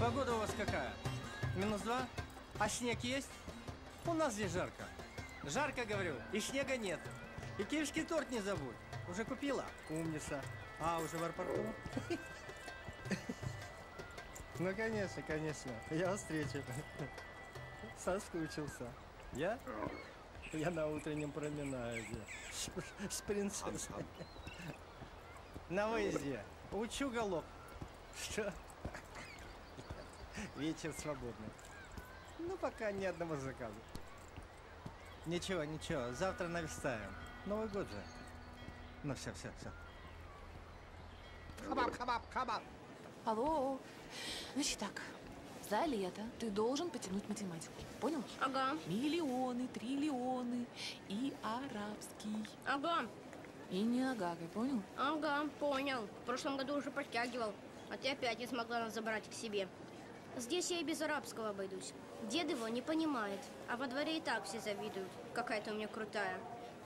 Погода у вас какая? -2? А снег есть? У нас здесь жарко. Жарко, говорю, и снега нет. И киевский торт не забудь. Уже купила? Умница. А, уже в аэропорту? Ну, конечно, конечно. Я вас встречу. Соскучился. Я? Я на утреннем променаде. С принцессой. На выезде. Учу галоп. Что? Вечер свободный. Ну, пока ни одного заказа. Ничего, ничего. Завтра наверстаем. Новый год же. Ну, все. Хабаб. Алло. Значит так, за лето ты должен потянуть математику. Понял? Ага. Миллионы, триллионы и арабский. Ага. И не агагой, понял? Ага, понял. В прошлом году уже подтягивал. А ты опять не смогла нас забрать к себе. Здесь я и без арабского обойдусь. Дед его не понимает. А во дворе и так все завидуют. Какая ты у меня крутая.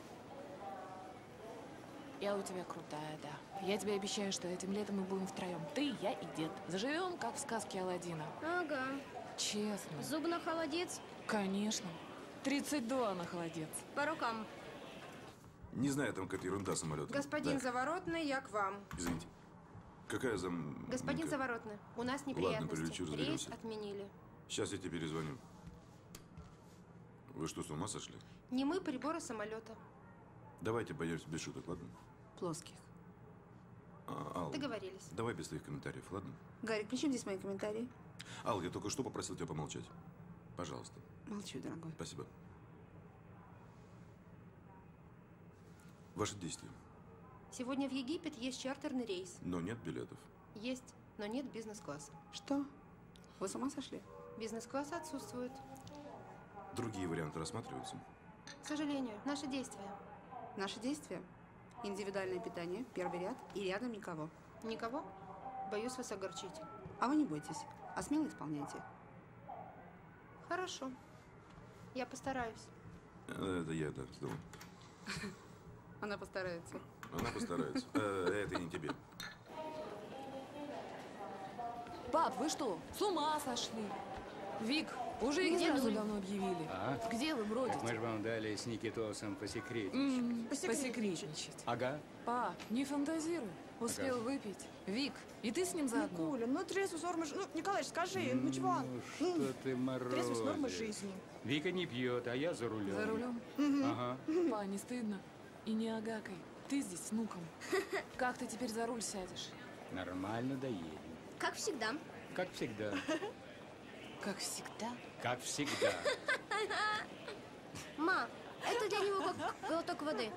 Я у тебя крутая, да. Я тебе обещаю, что этим летом мы будем втроем. Ты, я и дед. Заживем, как в сказке Аладдина. Ага. Честно. Зуб на холодец? Конечно. 32 на холодец. По рукам. Не знаю, там какая-то ерунда самолета. Господин Заворотный, я к вам. Извините. Какая зам... Господин Заворотный, у нас неприятности. прилечу, Рейс разберемся. отменили. Сейчас я тебе перезвоню. Вы что, с ума сошли? Не мы, приборы самолета. Давайте боемся без шуток, ладно? Плоских. Ал, Договорились. давай без твоих комментариев, ладно? Гарик, при чем здесь мои комментарии? Ал, я только что попросил тебя помолчать. Пожалуйста. Молчу, дорогой. Спасибо. Ваши действия. Сегодня в Египет есть чартерный рейс. Но нет билетов. Есть, но нет бизнес-класса. Что? Вы с ума сошли? Бизнес-класс отсутствует. Другие варианты рассматриваются. К сожалению, наши действия. Наши действия? Индивидуальное питание, первый ряд и рядом никого. Никого? Боюсь вас огорчить. А вы не бойтесь, а смело исполняйте. Хорошо. Я постараюсь. Это я, да, сделал. Она постарается. Она постарается. Это не тебе. Пап, вы что, с ума сошли? Вик, уже и сразу давно объявили. А? Где вы бродите? Мы же вам дали с Никитосом посекретничать. Посекретничать. Ага. Пап, не фантазируй. Успел выпить. Вик, и ты с ним заодно? Никуля, ну трезвость нормы жизни. Ну, Николай, скажи, ну чего? Ну, что ты морозишь? Трезвость нормы жизни. Вика не пьет, а я за рулем. За рулем? Ага. Па, не стыдно? И не агакой. Ты здесь с внуком. Как ты теперь за руль сядешь? Нормально доедем. Как всегда. Как всегда. Как всегда. Как всегда. Ма, это для него как глоток воды.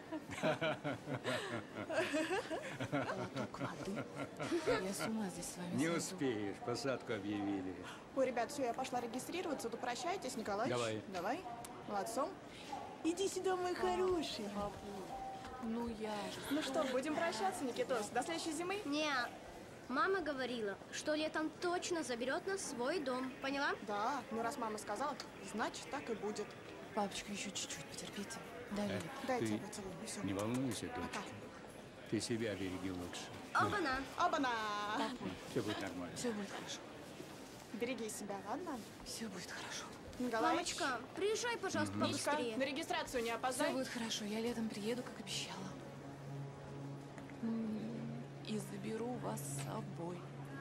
Глоток воды. Я с ума здесь с вами Не сойду. успеешь, посадку объявили. Ой, ребят, все, я пошла регистрироваться, то прощайтесь, Николаевич. Давай. Давай. Молодцом. Иди сюда, мой хороший. Ну я же. Ну что, будем прощаться, Никитос? До следующей зимы? Не, мама говорила, что летом точно заберет нас в свой дом. Поняла? Да, ну раз мама сказала, значит так и будет. Папочка, еще чуть-чуть потерпите. Дай лет. Дайте Ты я поцелую, и все. не волнуйся, дочка. Ты себя береги лучше. Оба-на. Оба-на! Все будет нормально. Все будет хорошо. Береги себя, ладно? Все будет хорошо. Николаевич. Мамочка, приезжай, пожалуйста, Мишка, побыстрее. на регистрацию не Все опоздай. будет хорошо. Я летом приеду, как обещала. И заберу вас с собой.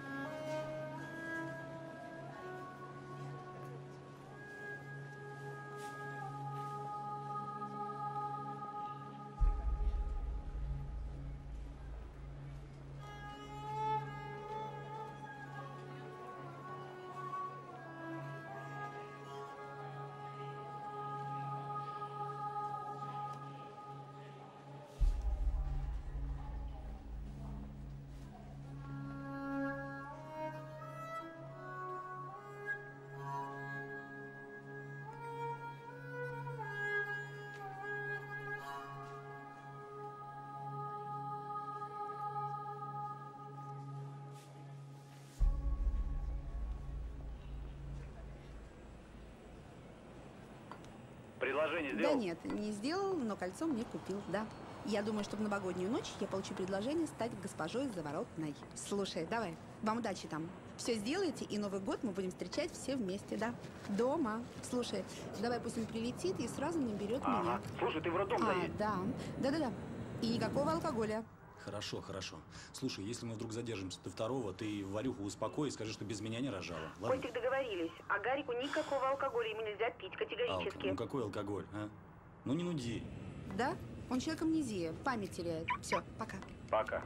Предложение Да сделал? нет, не сделал, но кольцо мне купил, да. Я думаю, что в новогоднюю ночь я получу предложение стать госпожой Заворотной. Слушай, давай, вам удачи там. все сделаете, и Новый год мы будем встречать все вместе, да? Дома. Слушай, давай пусть он прилетит и сразу наберет меня. Слушай, ты в роддом заедешь. Да. Да-да-да. И никакого алкоголя. Хорошо, хорошо. Слушай, если мы вдруг задержимся до 2-го, ты Варюху успокой и скажи, что без меня не рожала. Ладно? Костик, договорились. А Гарику никакого алкоголя ему нельзя пить категорически. Ну какой алкоголь, а? Ну не нуди. Да? Он человек амнезия, память теряет. Все, пока. Пока.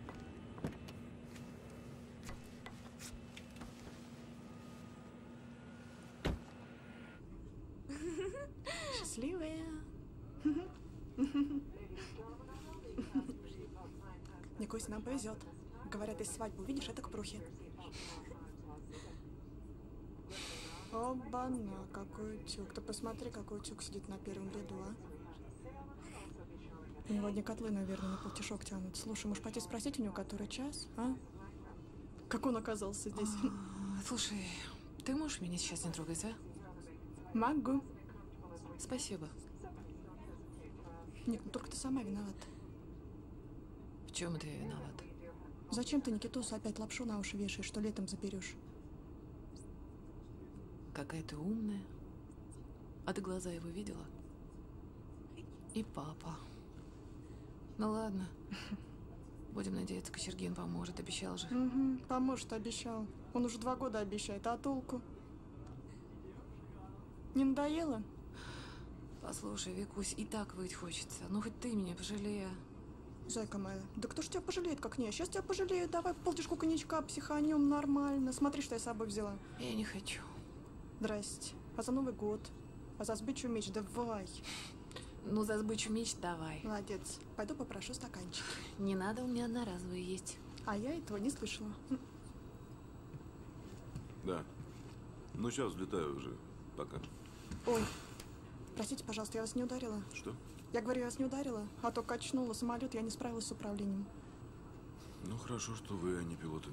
Счастливая. Не, Кость, нам повезет. Говорят, если свадьбу увидишь, это к прухе. Оба-на, какой утюг. Ты посмотри, какой утюг сидит на первом ряду, а. У него одни котлы, наверное, на полтишок тянут. Слушай, может пойти спросить у него, который час, а? Как он оказался здесь? Слушай, ты можешь меня сейчас не трогать, а? Могу. Спасибо. Ник, ну только ты сама виновата. В чем это я виновата? Зачем ты Никитосу опять лапшу на уши вешаешь, что летом заберешь? Какая ты умная. А ты глаза его видела? И папа. Ну ладно. Будем надеяться, Кочергин поможет, обещал же. Угу, поможет, обещал. Он уже 2 года обещает, а толку? Не надоело? Послушай, Викусь, и так выть хочется. Ну хоть ты меня пожалея. Зайка моя, да кто ж тебя пожалеет, как не? Сейчас тебя пожалею, давай полтишку коньячка, психанем, нормально. Смотри, что я с собой взяла. Я не хочу. Здрасте. А за Новый год? А за сбычу меч? Давай. Ну, за сбычу меч давай. Молодец. Пойду попрошу стаканчик. Не надо, у меня одноразовые есть. А я этого не слышала. Да. Ну, сейчас взлетаю уже. Пока. Ой, простите, пожалуйста, я вас не ударила. Что? Я говорю, я вас не ударила, а то качнула самолет, я не справилась с управлением. Ну, хорошо, что вы, а не пилоты.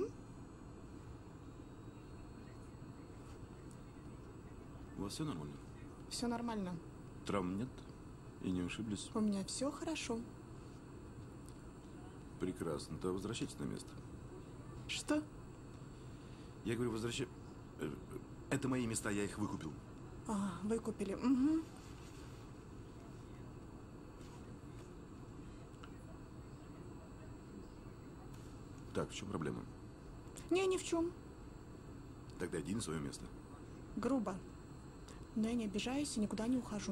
У вас все нормально? Все нормально. Травм нет? И не ушиблись? У меня все хорошо. Прекрасно. То возвращайтесь на место. Что? Я говорю, возвращай... Это мои места, я их выкупил. А, выкупили. Угу. Так, в чем проблема? Не, ни в чем. Тогда иди на свое место. Грубо. Но я не обижаюсь и никуда не ухожу.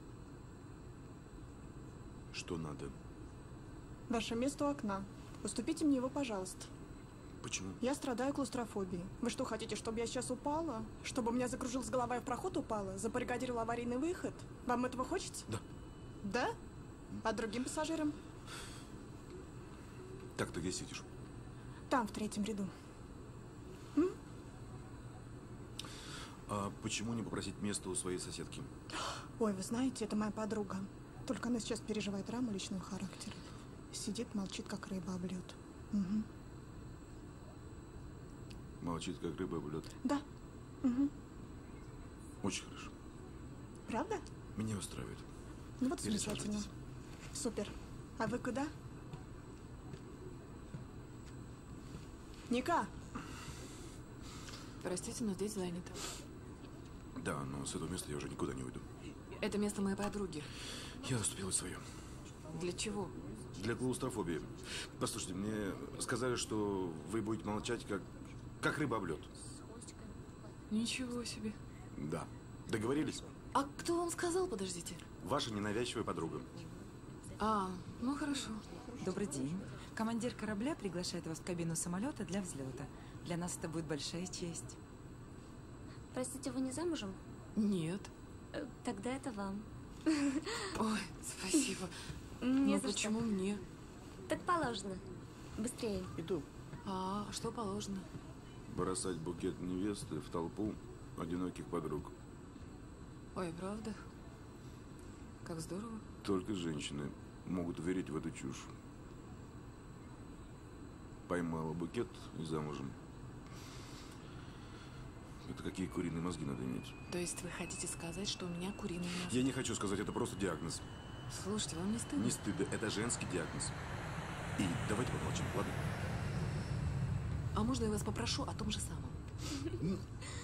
Что надо? Ваше место у окна. Уступите мне его, пожалуйста. Почему? Я страдаю клаустрофобией. Вы что, хотите, чтобы я сейчас упала? Чтобы у меня закружилась голова и в проход упала? Забаррикадировала аварийный выход? Вам этого хочется? Да. Да? А другим пассажирам? Так ты где сидишь? Там, в 3-м ряду. А почему не попросить место у своей соседки? Ой, вы знаете, это моя подруга. Только она сейчас переживает драму личного характера. Сидит, молчит, как рыба об лед. Угу. Молчит, как рыба об лед. Да. Угу. Очень хорошо. Правда? Меня устраивает. Ну вот замечательно. Супер. А вы куда? Ника! Простите, но здесь занято. Да, но с этого места я уже никуда не уйду. Это место моей подруги. Я заступил свое. Для чего? Для клаустрофобии. Послушайте, мне сказали, что вы будете молчать, как рыба об лед. Ничего себе. Да. Договорились? А кто вам сказал, подождите? Ваша ненавязчивая подруга. А, ну хорошо. Добрый день. Командир корабля приглашает вас в кабину самолета для взлета. Для нас это будет большая честь. Простите, вы не замужем? Нет. Тогда это вам. Ой, спасибо. Не Но за почему что. мне? Так положено. Быстрее. Иду. А, что положено? Бросать букет невесты в толпу одиноких подруг. Ой, правда? Как здорово. Только женщины могут верить в эту чушь. Поймала букет и замужем. Это какие куриные мозги надо иметь? То есть вы хотите сказать, что у меня куриные мозги? Я не хочу сказать, это просто диагноз. Слушайте, вам не стыдно? Не стыдно, это женский диагноз. И давайте помолчим, ладно? А можно я вас попрошу о том же самом?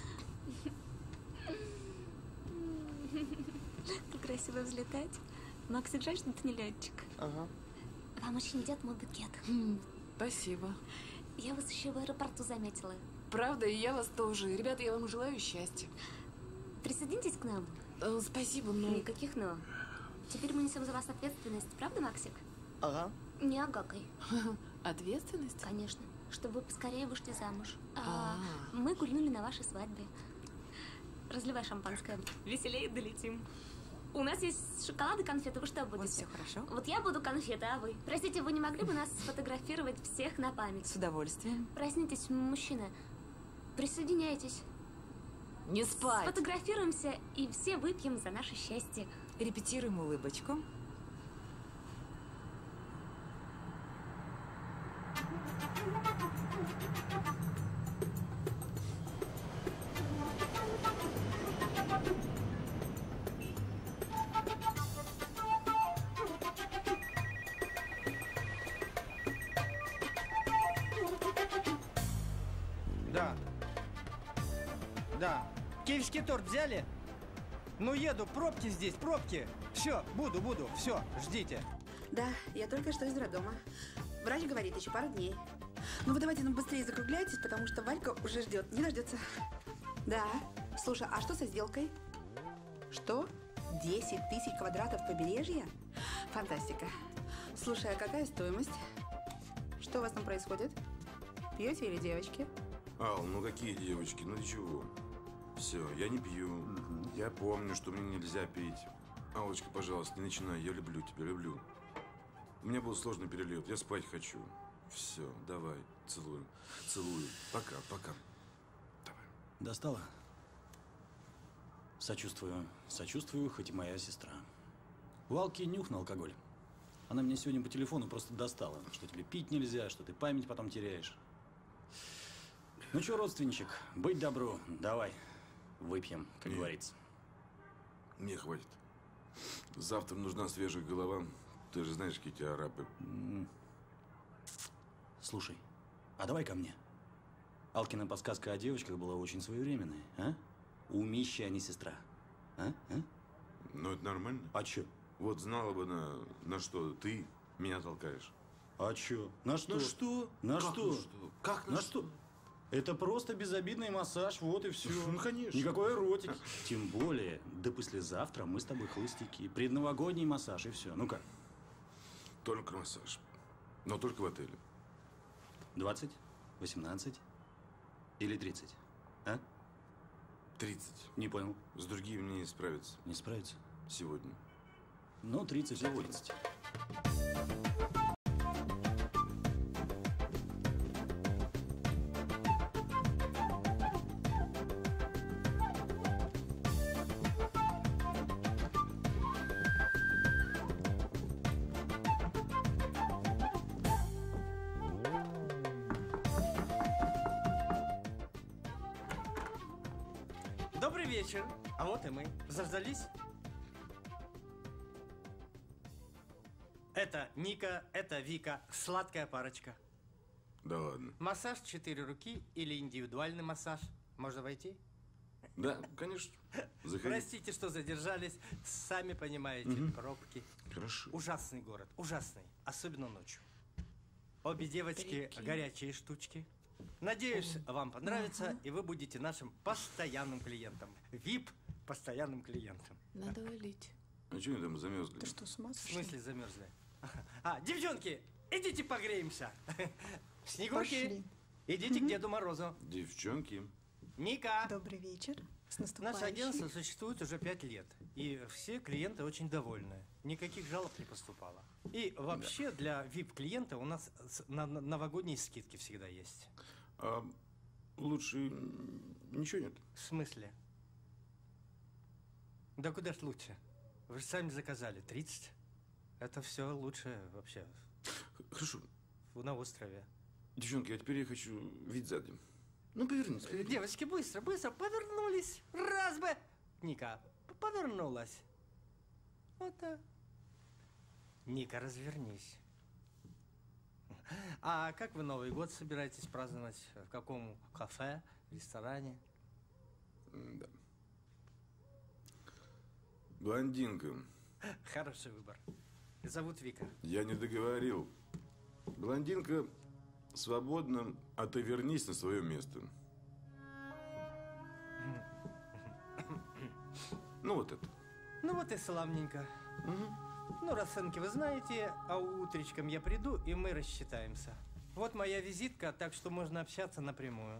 Как красиво взлетать. Максик, жаль, что ты не летчик. Ага. Вам очень идет мой букет. Спасибо. Я вас еще в аэропорту заметила. Правда, и я вас тоже. Ребята, я вам желаю счастья. Присоединитесь к нам. Спасибо, но... Никаких «но». Теперь мы несем за вас ответственность. Правда, Максик? Ага. Не агакай. Ответственность? Конечно. Чтобы вы поскорее вышли замуж. Мы гульнули на вашей свадьбе. Разливай шампанское. Веселее долетим. У нас есть шоколад и конфеты. Вы что будете? Вот все хорошо. Вот я буду конфеты, а вы? Простите, вы не могли бы нас сфотографировать всех на память? С удовольствием. Проснитесь, мужчина. Присоединяйтесь. Не спать. Сфотографируемся и все выпьем за наше счастье. Репетируем улыбочку. Да. Да. Киевский торт взяли? Ну, еду, пробки здесь, пробки. Все, буду, все, ждите. Да, я только что из роддома. Врач говорит, еще пару дней. Ну вы давайте быстрее закругляйтесь, потому что Валька уже ждет, не дождется. Да. Слушай, а что со сделкой? Что? 10 тысяч квадратов побережья? Фантастика. Слушай, а какая стоимость? Что у вас там происходит? Пьете или девочки? Ал, ну какие девочки, ну ты чего? Все, я не пью. Я помню, что мне нельзя пить. Аллочка, пожалуйста, не начинай, я люблю тебя, люблю. У меня был сложный перелет, я спать хочу. Все, давай, целую. Целую. Пока, пока. Давай. Достала? Сочувствую. Сочувствую, хоть и моя сестра. У Алки нюх на алкоголь. Она меня сегодня по телефону просто достала. Что тебе пить нельзя, что ты память потом теряешь. Ну что, родственничек, быть добру, давай. Выпьем, как говорится. Мне хватит. Завтра нужна свежая голова. Ты же знаешь, какие эти арабы. Слушай, а давай ко мне. Алкина подсказка о девочках была очень своевременная, а? Умища, а не сестра. А? Ну, это нормально. А чё? Вот знала бы на что ты меня толкаешь. А чё? На что? На что? На Как что? на что? Как на что? Это просто безобидный массаж, вот и все. Ну, конечно. Никакой эротики. Тем более, до послезавтра мы с тобой холостяки. Предновогодний массаж и все. Ну как? Только массаж. Но только в отеле. 20, 18 или 30? А? 30. Не понял. С другими мне не справиться. Не справиться? Сегодня. Ну, 30 или 30. Добрый вечер. А вот и мы. Заждались? Это Ника, это Вика. Сладкая парочка. Да ладно. Массаж 4 руки или индивидуальный массаж? Можно войти? Да, конечно. Заходи. Простите, что задержались. Сами понимаете, пробки. Хорошо. Ужасный город, ужасный. Особенно ночью. Обе девочки горячие штучки. Надеюсь, вам понравится, и вы будете нашим постоянным клиентом. ВИП постоянным клиентом. Надо валить. А что они там замерзли? Ты что, с ума В сошла? смысле замерзли? Девчонки, идите погреемся. Снегурки, Пошли. идите к Деду Морозу. Девчонки. Ника. Добрый вечер. С наступающим. Наше агентство существует уже 5 лет, и все клиенты очень довольны. Никаких жалоб не поступало. И вообще для VIP-клиента у нас новогодние скидки всегда есть. А лучше ничего нет? В смысле? Да куда ж лучше? Вы же сами заказали 30. Это все лучше вообще. Хорошо. На острове. Девчонки, а теперь я хочу вид сзади. Ну, повернись, повернись. Девочки, быстро, быстро, повернулись. Раз бы. Ника, повернулась. Вот так. Ника, развернись. А как вы Новый год собираетесь праздновать? В каком кафе, ресторане? Да. Блондинка. Хороший выбор. Зовут Вика. Я не договорил. Блондинка свободна, а ты вернись на свое место. Ну вот это. Ну вот и славненько. Ну, расценки вы знаете, а утречком я приду, и мы рассчитаемся. Вот моя визитка, так что можно общаться напрямую.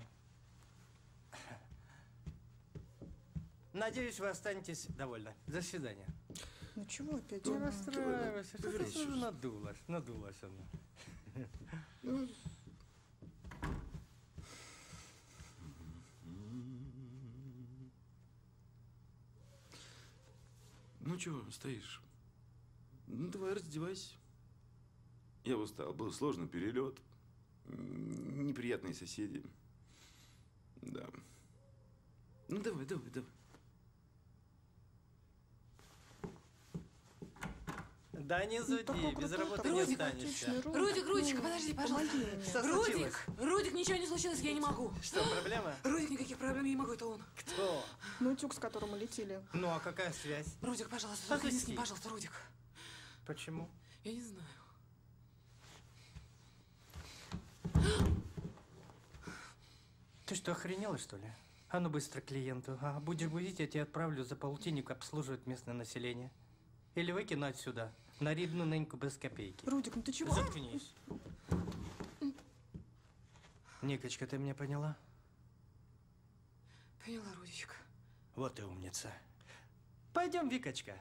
Надеюсь, вы останетесь довольны. До свидания. Ну чего опять? Не расстраивайся, что ты уже надулась. Надулась она. Ну чего, стоишь? Ну давай раздевайся. Я устал, был сложный перелет. Неприятные соседи. Да. Ну давай. Да не зуди, без работы не останешься. Рудик, подожди, пожалуйста. Что случилось? Рудик, ничего не случилось, я не могу. Что, проблема? Рудик, никаких проблем, я не могу, это он. Кто? Ну, утюг, с которым мы летели. Ну, а какая связь? Рудик, пожалуйста, Что заходи ты с ним, спишь? пожалуйста, Рудик. Почему? Я не знаю. Ты что, охренела, что ли? А ну быстро к клиенту. А будешь будить, я тебя отправлю за полтинник обслуживать местное население. Или выкину отсюда. На рідну неньку без копейки. Рудик, ну ты чего? Заткнись. Никочка, ты меня поняла? Поняла, Рудичка. Вот и умница. Пойдем, Викочка.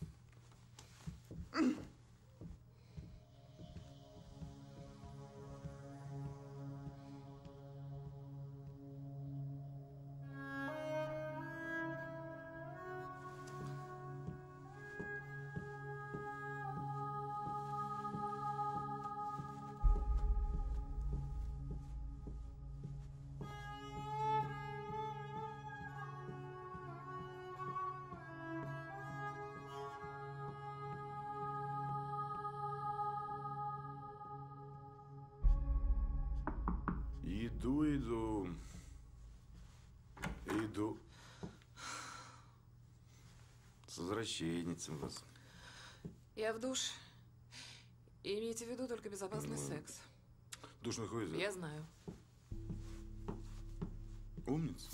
Иду. С возвращенницем вас. Я в душ. И имейте в виду только безопасный секс. Душ находится? Я знаю. Умница.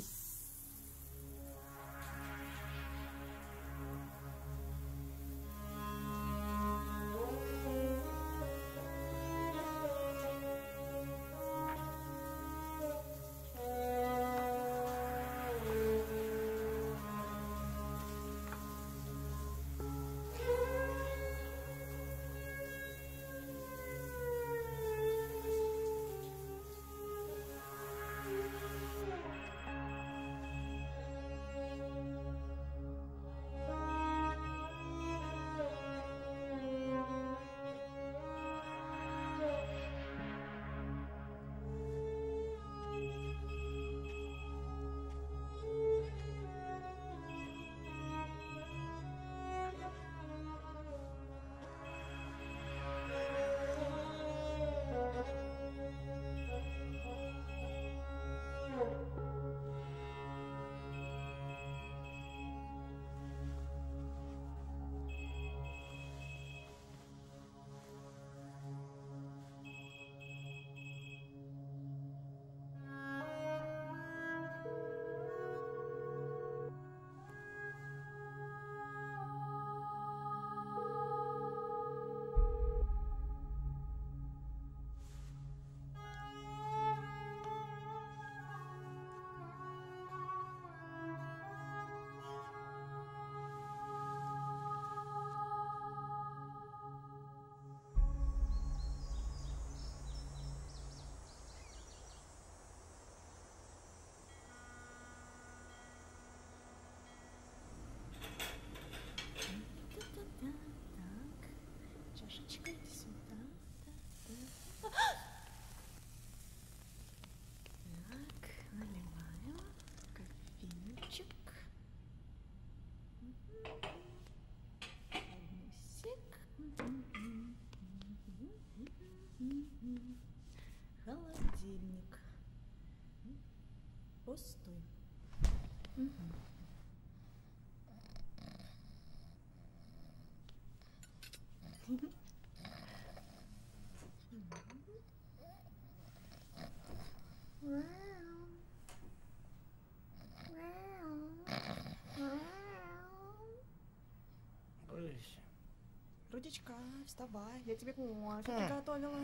Рудечка, вставай, я тебе кофе приготовила.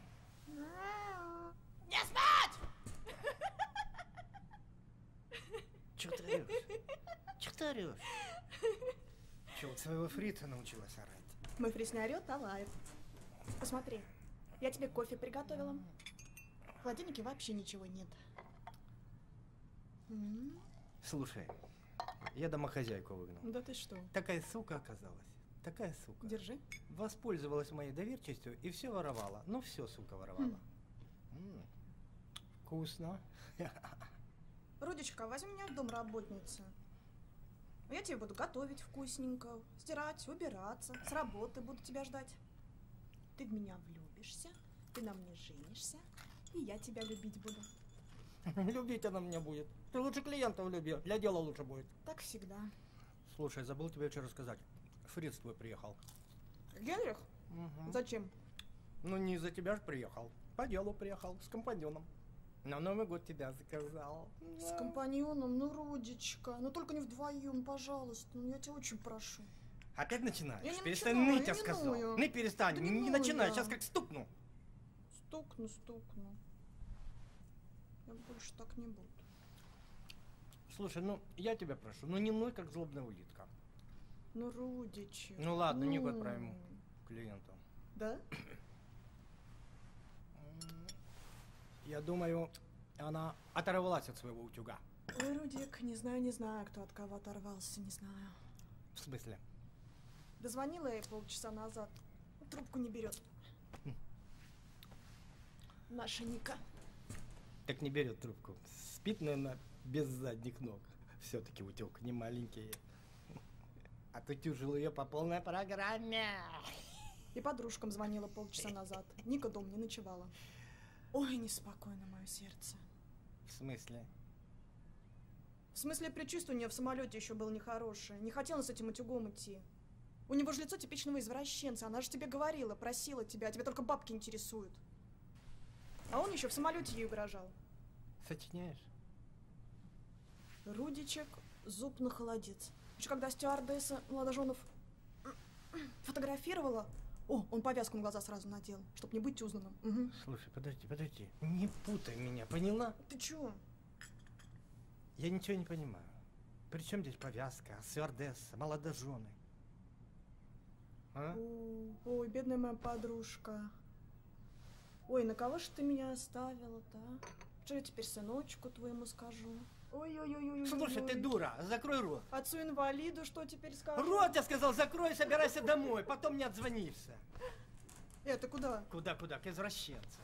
Не спать! Чего ты орешь? Чего ты орешь? Чего, вот своего фрица научилась орать? Мой фриц не орет, а лает. Посмотри, я тебе кофе приготовила. В холодильнике вообще ничего нет. Слушай, я домохозяйку выгнал. Да ты что? Такая сука оказалась. Такая сука. Держи. Воспользовалась моей доверчивостью и все воровала. Ну, все, сука, воровала. Вкусно. Рудечка, возьми меня в домработницу. Я тебе буду готовить вкусненько, стирать, убираться, с работы буду тебя ждать. Ты в меня влюбишься, ты на мне женишься, и я тебя любить буду. Любить она меня будет. Ты лучше клиентов люби, для дела лучше будет. Так всегда. Слушай, забыл тебе вчера сказать. Фриц твой приехал. Генрих? Угу. Зачем? Ну, не из-за тебя же приехал. По делу приехал, с компаньоном. На Новый год тебя заказал. С компаньоном? Ну, Рудечка, ну только не вдвоем, пожалуйста. Ну, я тебя очень прошу. Опять начинаешь? Я не перестань начинаю, ныть, я сказал. ную. Не перестань, Да не начинай, сейчас как стукну. Стукну. Я больше так не буду. Слушай, ну, я тебя прошу, ну не ной, как злобная улитка. Ну, Рудичек. Ну ладно, Нику отправим клиенту. Да? Я думаю, она оторвалась от своего утюга. Ой, Рудик, не знаю, кто от кого оторвался, не знаю. В смысле? Дозвонила ей полчаса назад. Трубку не берет. Наша Ника. Так не берет трубку. Спит, наверное, без задних ног. Все-таки утюг не маленький. Отутюжил ее по полной программе. И подружкам звонила полчаса назад. Ника дома не ночевала. Ой, неспокойно мое сердце. В смысле? В смысле, предчувствие у нее в самолете еще было нехорошее. Не хотела с этим утюгом идти. У него же лицо типичного извращенца. Она же тебе говорила, просила тебя, а тебя только бабки интересуют. А он еще в самолете ей угрожал. Сочиняешь? Рудичек, зуб на холодец. Еще когда стюардесса молодоженов фотографировала, он повязку на глаза сразу надел, чтобы не быть узнанным. Угу. Слушай, подожди. Не путай меня, поняла? Ты чего? Я ничего не понимаю. При чем здесь повязка, стюардесса, молодожены? А? Ой, бедная моя подружка. Ой, на кого же ты меня оставила-то, а? Что я теперь сыночку твоему скажу? Ой. Слушай, ты дура, закрой рот. Отцу-инвалиду что теперь скажу? Рот, я сказал, закрой, собирайся домой, потом не отзвонишься. Это куда? Куда? К извращенцам.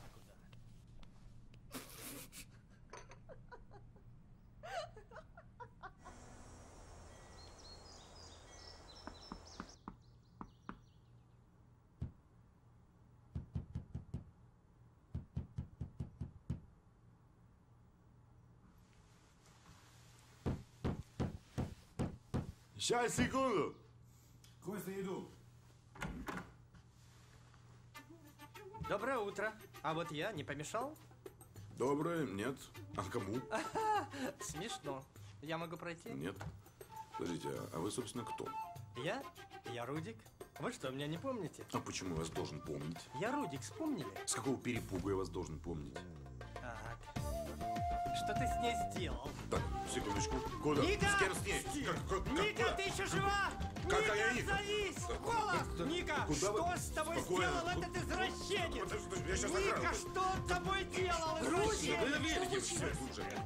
Сейчас, секунду. Костя, иду. Доброе утро. А вот я не помешал? Доброе, нет. А кому? Смешно. Я могу пройти? Нет. Подождите, а вы, собственно, кто? Я Рудик. Вы что, меня не помните? А почему я вас должен помнить? Я Рудик, вспомнили? С какого перепуга я вас должен помнить? Так. Что ты с ней сделал? Так, секундочку. Куда? Ника! С кем с ней? Ника, куда? ты еще жива? Какая Ника, Ника? отзовись! Голос! Ника, Куда что вы? с тобой Спокойно. сделал этот извращенец? Я сейчас Ника, охрану. что он с тобой делал, Рудик, вы извращенец? верите все уже.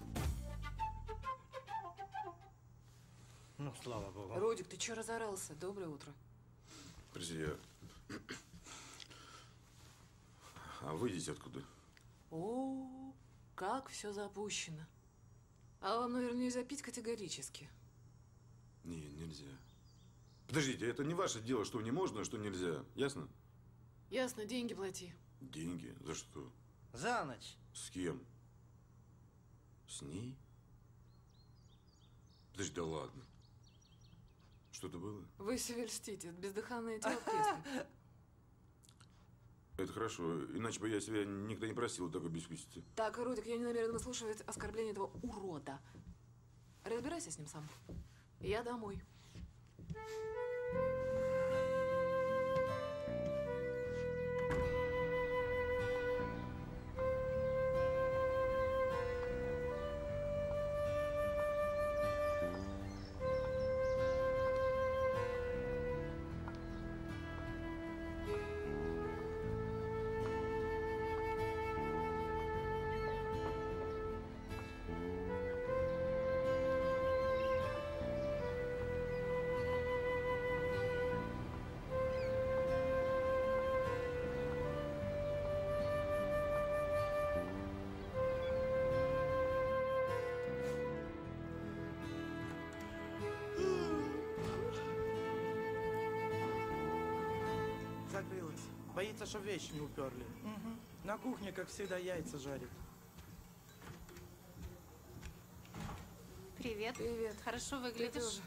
Ну, слава богу. Рудик, ты че разорался? Доброе утро. Подожди, я... А вы идите откуда? О, как все запущено. А вам, наверное, нельзя пить категорически. Не, нельзя. Подождите, это не ваше дело, что не можно, а что нельзя. Ясно? Ясно, деньги плати. Деньги? За что? За ночь. С кем? С ней? Подожди, да ладно. Что-то было? Вы себе льстите, это бездыханное тело песни. Это хорошо, иначе бы я себя никогда не просил такой бескусицы. Так, Рудик, я не намерена выслушивать оскорбление этого урода. Разбирайся с ним сам. Я домой. закрылась. Боится, что вещи не уперли. На кухне, как всегда, яйца жарит. Привет. Привет. Хорошо Ты выглядишь. тоже.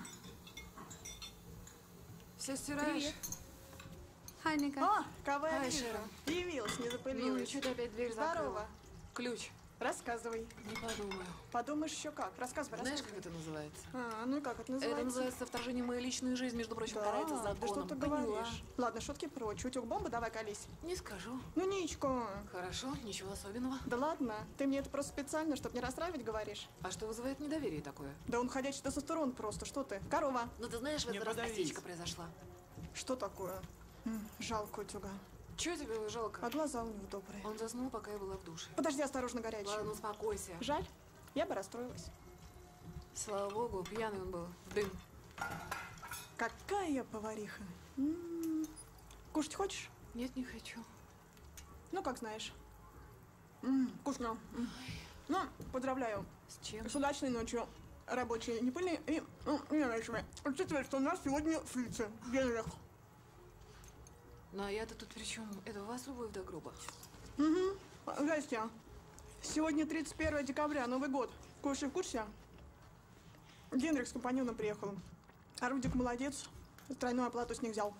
Все стираешь? Привет. Хай, Ника. О, кого я Ай, вижу? Шерон. Явилась, не Ну, и запылилась. что ты опять дверь Здорово. закрыла? Ключ. Рассказывай. Не подумаю. Подумаешь еще как. Рассказывай, Знаешь, рассказывай. как это называется? Ну и как это называется? Это называется вторжение в мою личную жизнь, между прочим, Да, карается да законом. что ты Поняла. говоришь? Ладно, шутки прочь. Утюг бомба, давай колись. Не скажу. Ну, Ничко. Хорошо, ничего особенного. Да ладно, ты мне это просто специально, чтобы не расстраивать, говоришь? А что вызывает недоверие такое? Да он ходячий тестостерон просто, что ты? Корова. Ну ты знаешь, в Не этот раз подавись. осечка произошла. Что такое? Жалко утюга. Чего тебе жалко? А глаза у него добрые. Он заснул, пока я была в душе. Подожди, осторожно, горячий. Ладно, успокойся. Жаль? Я бы расстроилась. Слава богу, пьяный он был. В дым. Какая я повариха. Кушать хочешь? Нет, не хочу. Ну, как знаешь. Вкусно. Ну, поздравляю. С чем? С удачной ночью. Рабочие, не пыльные и нервные. Учитывая, что у нас сегодня фрицы. Генрих. Ну, а я-то тут при чем? Это у вас любовь до гроба? Здрасте. Сегодня 31 декабря, Новый год. Кое-что в курсе? Генрих с компаньоном приехал. А Рудик молодец. Тройную оплату с них взял.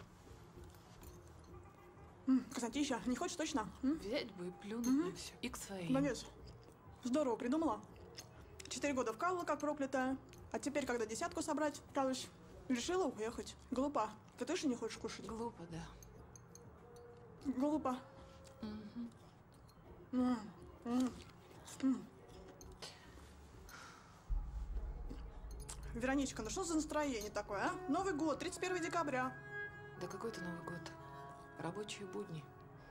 Казантища, не хочешь точно? Взять бы и плюнуть на все. И к своим. Молодец. Здорово придумала. 4 года вкалывала, как проклятая. А теперь, когда десятку собрать, кажется, решила уехать. Глупо. Ты точно не хочешь кушать? Глупо, да. Глупо. Вероничка, ну что за настроение такое, а? Новый год, 31 декабря. Да какой это Новый год? Рабочие будни.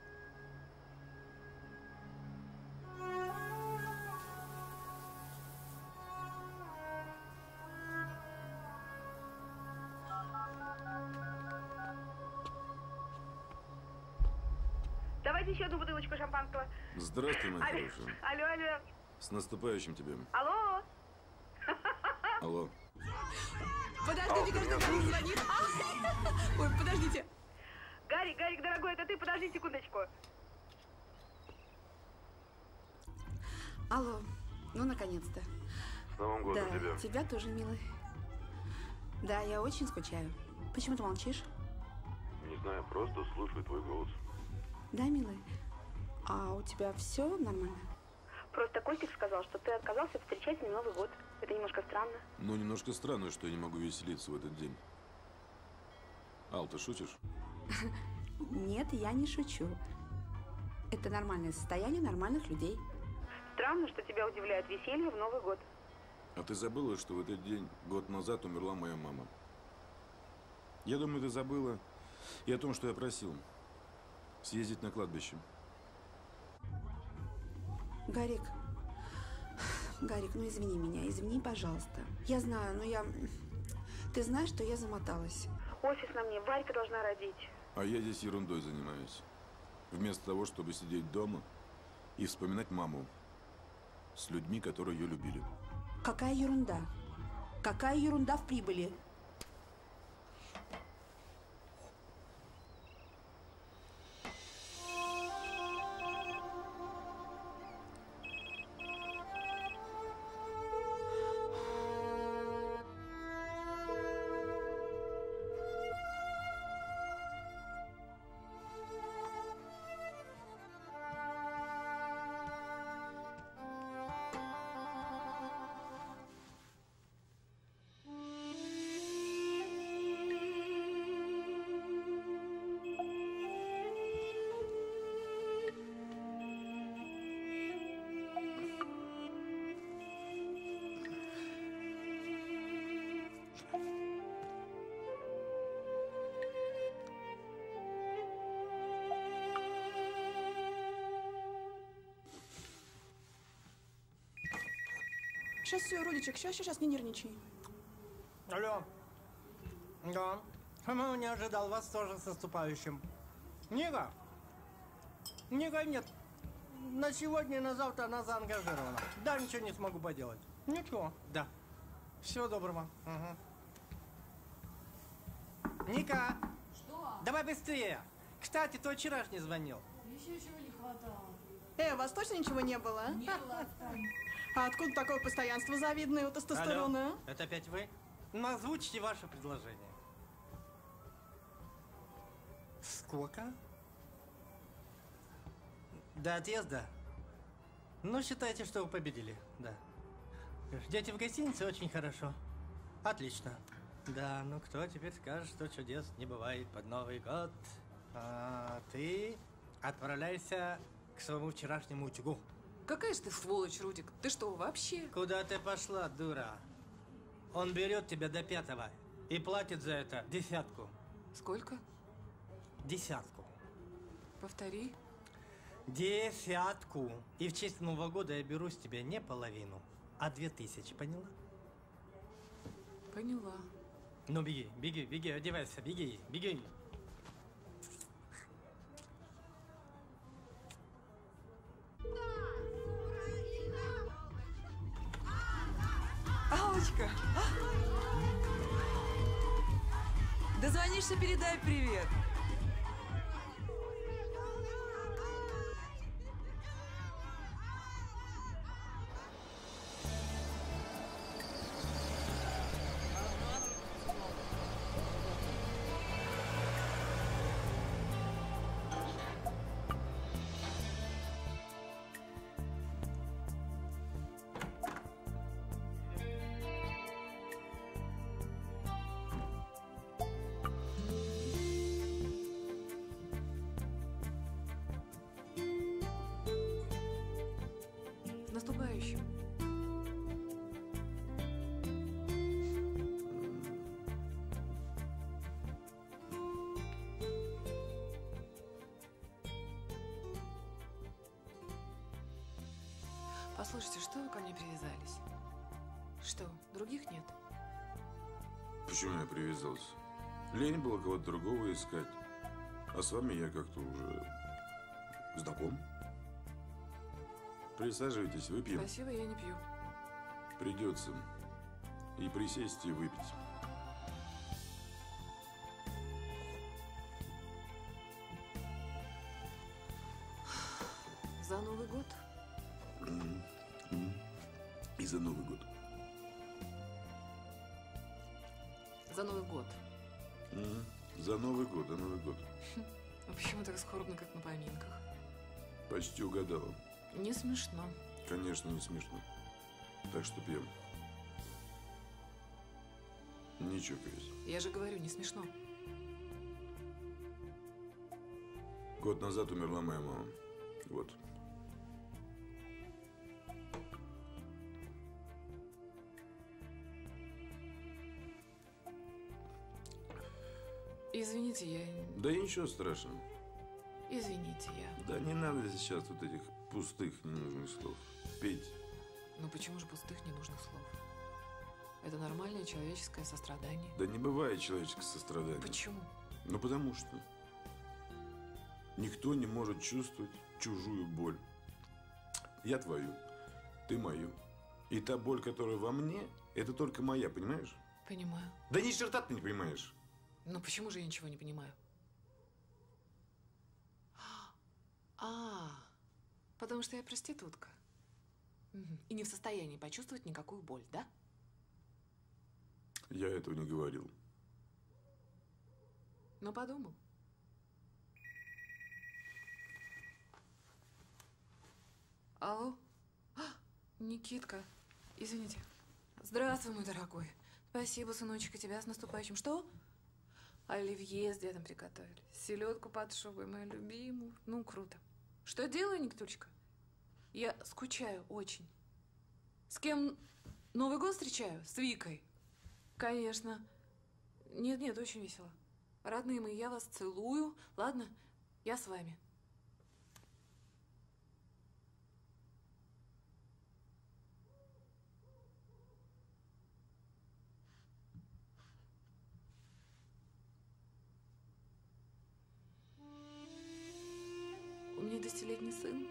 Давайте еще одну бутылочку шампанского. Здравствуй, моя Алло, хорошая. алло, алло. С наступающим тебя. Алло. Алло. Подождите, кажется, Гарик звонит. Ой, подождите. Гарик, дорогой, это ты? Подожди секундочку. Алло, ну наконец-то. С Новым годом Да, тебя. тебя тоже, милый. Да, я очень скучаю. Почему ты молчишь? Не знаю, просто слушаю твой голос. Да, милый. А у тебя все нормально? Просто Костик сказал, что ты отказался встречать с ним Новый год. Это немножко странно. Ну, немножко странно, что я не могу веселиться в этот день. Ал, ты шутишь? Нет, я не шучу. Это нормальное состояние нормальных людей. Странно, что тебя удивляет веселье в Новый год. А ты забыла, что в этот день, год назад, умерла моя мама? Я думаю, ты забыла и о том, что я просил. Съездить на кладбище. Гарик, ну извини меня, извини, пожалуйста. Я знаю, но я... Ты знаешь, что я замоталась. Офис на мне, Варька должна родить. А я здесь ерундой занимаюсь. Вместо того, чтобы сидеть дома и вспоминать маму с людьми, которые ее любили. Какая ерунда? Какая ерунда в прибыли? Сейчас все, Рудичек, сейчас, не нервничай. Алло. Да. По-моему, не ожидал вас тоже с наступающим. Ника. Ника нет. На сегодня и на завтра она заангажирована. Да, ничего не смогу поделать. Ничего. Да. Всего доброго. Угу. Ника. Что? Давай быстрее. Кстати, ты вчерашний звонил. Еще чего не хватало. У вас точно ничего не было? Не было. А откуда такое постоянство завидное у тестостерона? Алло, это опять вы? Ну, озвучьте ваше предложение. Сколько? До отъезда? Ну, считайте, что вы победили, да. Ждете в гостинице? Очень хорошо. Отлично. Да, ну кто теперь скажет, что чудес не бывает под Новый год? А ты отправляйся к своему вчерашнему утюгу. Какая же ты сволочь, Рудик. Ты что, вообще? Куда ты пошла, дура? Он берет тебя до 5-го и платит за это 10. Сколько? 10. Повтори. 10. И в честь Нового года я беру с тебя не половину, а 2000, поняла? Поняла. Ну, беги, беги, беги, одевайся, беги, беги. Аллочка! Дозвонишься, передай привет. С наступающим. Послушайте, что вы ко мне привязались? Что, других нет? Почему я привязался? Лень было кого-то другого искать. А с вами я как-то уже знаком. Присаживайтесь, выпьем. Спасибо, я не пью. Придется и присесть, и выпить. За Новый год? И за Новый год. За Новый год. За Новый год, за Новый год. А почему так скорбно, как на поминках? Почти угадала. Не смешно. Конечно, не смешно. Так что пьем. Не чокаясь. Я же говорю, не смешно. Год назад умерла моя мама. Вот. Извините, я... Да и ничего страшного. Извините, я... Да не надо сейчас вот этих пустых ненужных слов. Петь. Ну почему же пустых ненужных слов? Это нормальное человеческое сострадание. Да не бывает человеческого сострадания. Почему? Ну потому что никто не может чувствовать чужую боль. Я твою, ты мою. И та боль, которая во мне, это только моя, понимаешь? Понимаю. Да ни черта ты не понимаешь. Но почему же я ничего не понимаю? Потому что я проститутка. И не в состоянии почувствовать никакую боль, да? Я этого не говорил. Но подумал. Алло? Никитка, извините. Здравствуй, мой дорогой. Спасибо, сыночек, и тебя с наступающим. Что? Оливье с дедом приготовили. Селедку под шубой, мою любимую. Ну, круто. Что делаю, Никитулечка? Я скучаю очень. С кем Новый год встречаю? С Викой. Конечно. Нет, очень весело. Родные мои, я вас целую. Ладно, я с вами. У меня 10-летний сын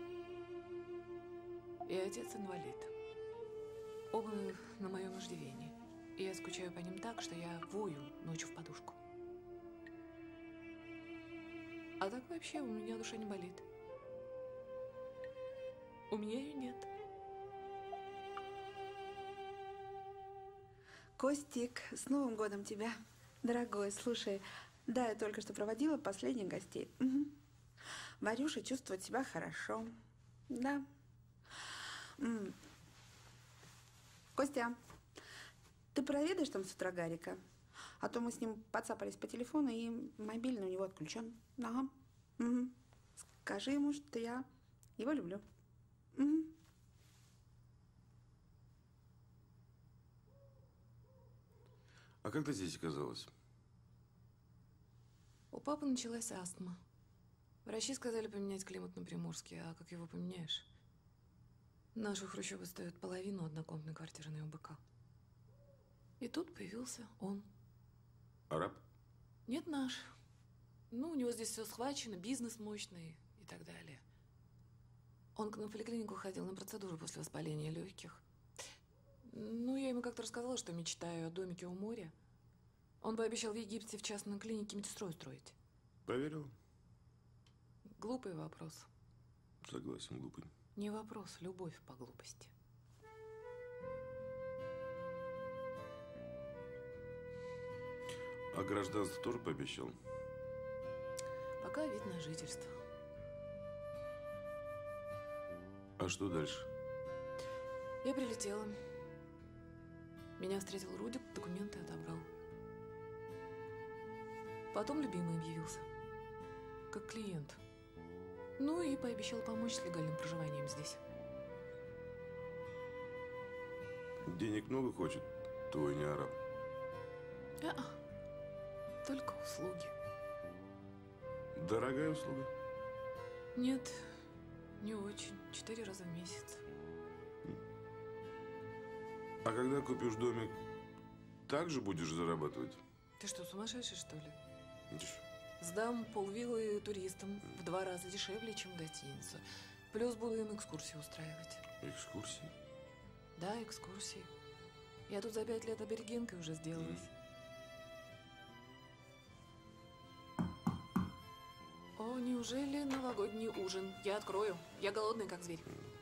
и отец инвалид. Оба на моем иждивении. И я скучаю по ним так, что я вою ночью в подушку. А так вообще у меня душа не болит. У меня ее нет. Костик, с Новым годом тебя. Дорогой, слушай, да, я только что проводила последних гостей. Угу. Варюша чувствует себя хорошо. Да. Костя, ты проведаешь там с утра Гарика? А то мы с ним подцапались по телефону, и мобильный у него отключен. Ага. Угу. Скажи ему, что я его люблю. Угу. А как ты здесь оказалась? У папы началась астма. Врачи сказали поменять климат на Приморске, а как его поменяешь? Нашу хрущеву стоит половину однокомнатной квартиры на ЮБК. И тут появился он. Араб? Нет, наш. Ну, у него здесь все схвачено, бизнес мощный и так далее. Он на поликлинику ходил на процедуру после воспаления легких. Ну, я ему как-то рассказала, что мечтаю о домике у моря. Он пообещал в Египте в частной клинике медсестрой устроить. Поверил? Глупый вопрос. Согласен, глупый. Не вопрос, любовь по глупости. А гражданство тоже пообещал? Пока вид на жительство. А что дальше? Я прилетела. Меня встретил Рудик, документы отобрал. Потом любимый объявился. Как клиент. Ну и пообещал помочь с легальным проживанием здесь. Денег много хочет твой не араб? Только услуги. Дорогая услуга? Нет, не очень. 4 раза в месяц. А когда купишь домик, так же будешь зарабатывать? Ты что, сумасшедший, что ли? Тише. Сдам полвиллы туристам в 2 раза дешевле, чем гостиница. Плюс буду им экскурсии устраивать. Экскурсии? Да, экскурсии. Я тут за 5 лет аборигенкой уже сделалась. О, неужели новогодний ужин? Я открою. Я голодный, как зверь.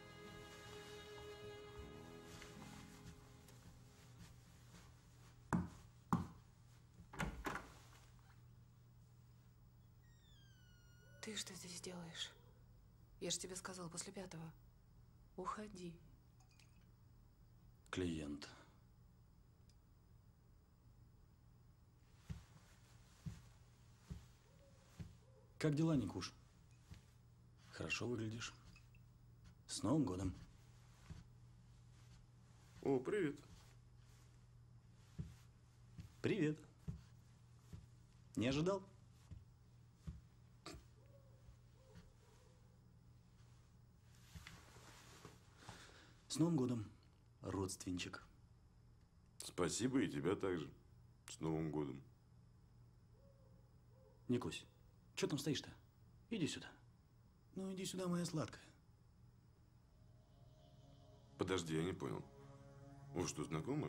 Ты что здесь делаешь? Я же тебе сказала после 5-го. Уходи. Клиент. Как дела, Никуш? Хорошо выглядишь. С Новым годом. О, привет. Привет. Не ожидал? С Новым годом, родственничек. Спасибо, и тебя также. С Новым годом. Никусь, что там стоишь-то? Иди сюда. Ну, иди сюда, моя сладкая. Подожди, я не понял. Вы что, знакомы?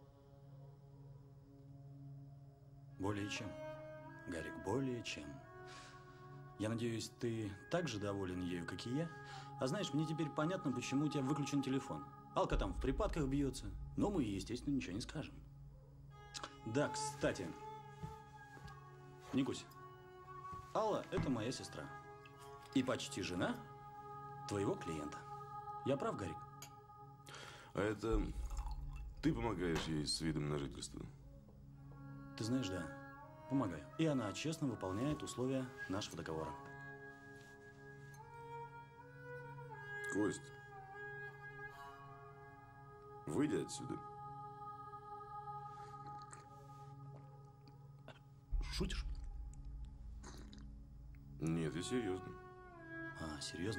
Более чем. Гарик, более чем. Я надеюсь, ты так же доволен ею, как и я? А знаешь, мне теперь понятно, почему у тебя выключен телефон. Алка там в припадках бьется, но мы, естественно, ничего не скажем. Да, кстати. Никусь, Алла – это моя сестра. И почти жена твоего клиента. Я прав, Гарик? А это ты помогаешь ей с видом на жительство? Ты знаешь, да, помогаю. И она честно выполняет условия нашего договора. Кость, выйди отсюда. Шутишь? Нет, я серьезно. А, серьезно?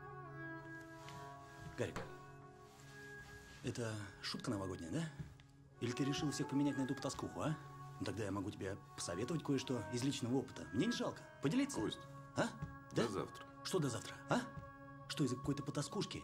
Гарик, это шутка новогодняя, да? Или ты решил всех поменять на эту потаскуху, а? Ну, тогда я могу тебе посоветовать кое-что из личного опыта. Мне не жалко. Поделиться? Кость, а? Да? до завтра. Что до завтра, а? Что, из-за какой-то потаскушки?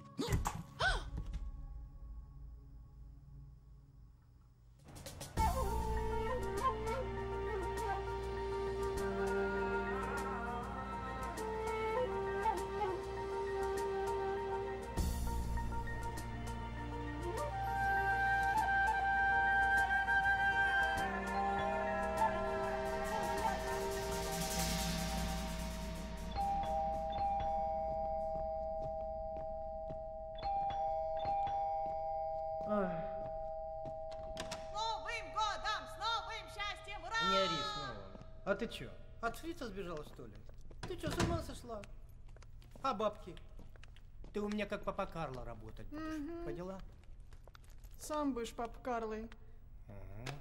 А ты чё, от фрица сбежала, что ли? Ты чё, с ума сошла? А бабки? Ты у меня как папа Карло работать будешь. Поняла? Сам будешь папа Карлой. Ага.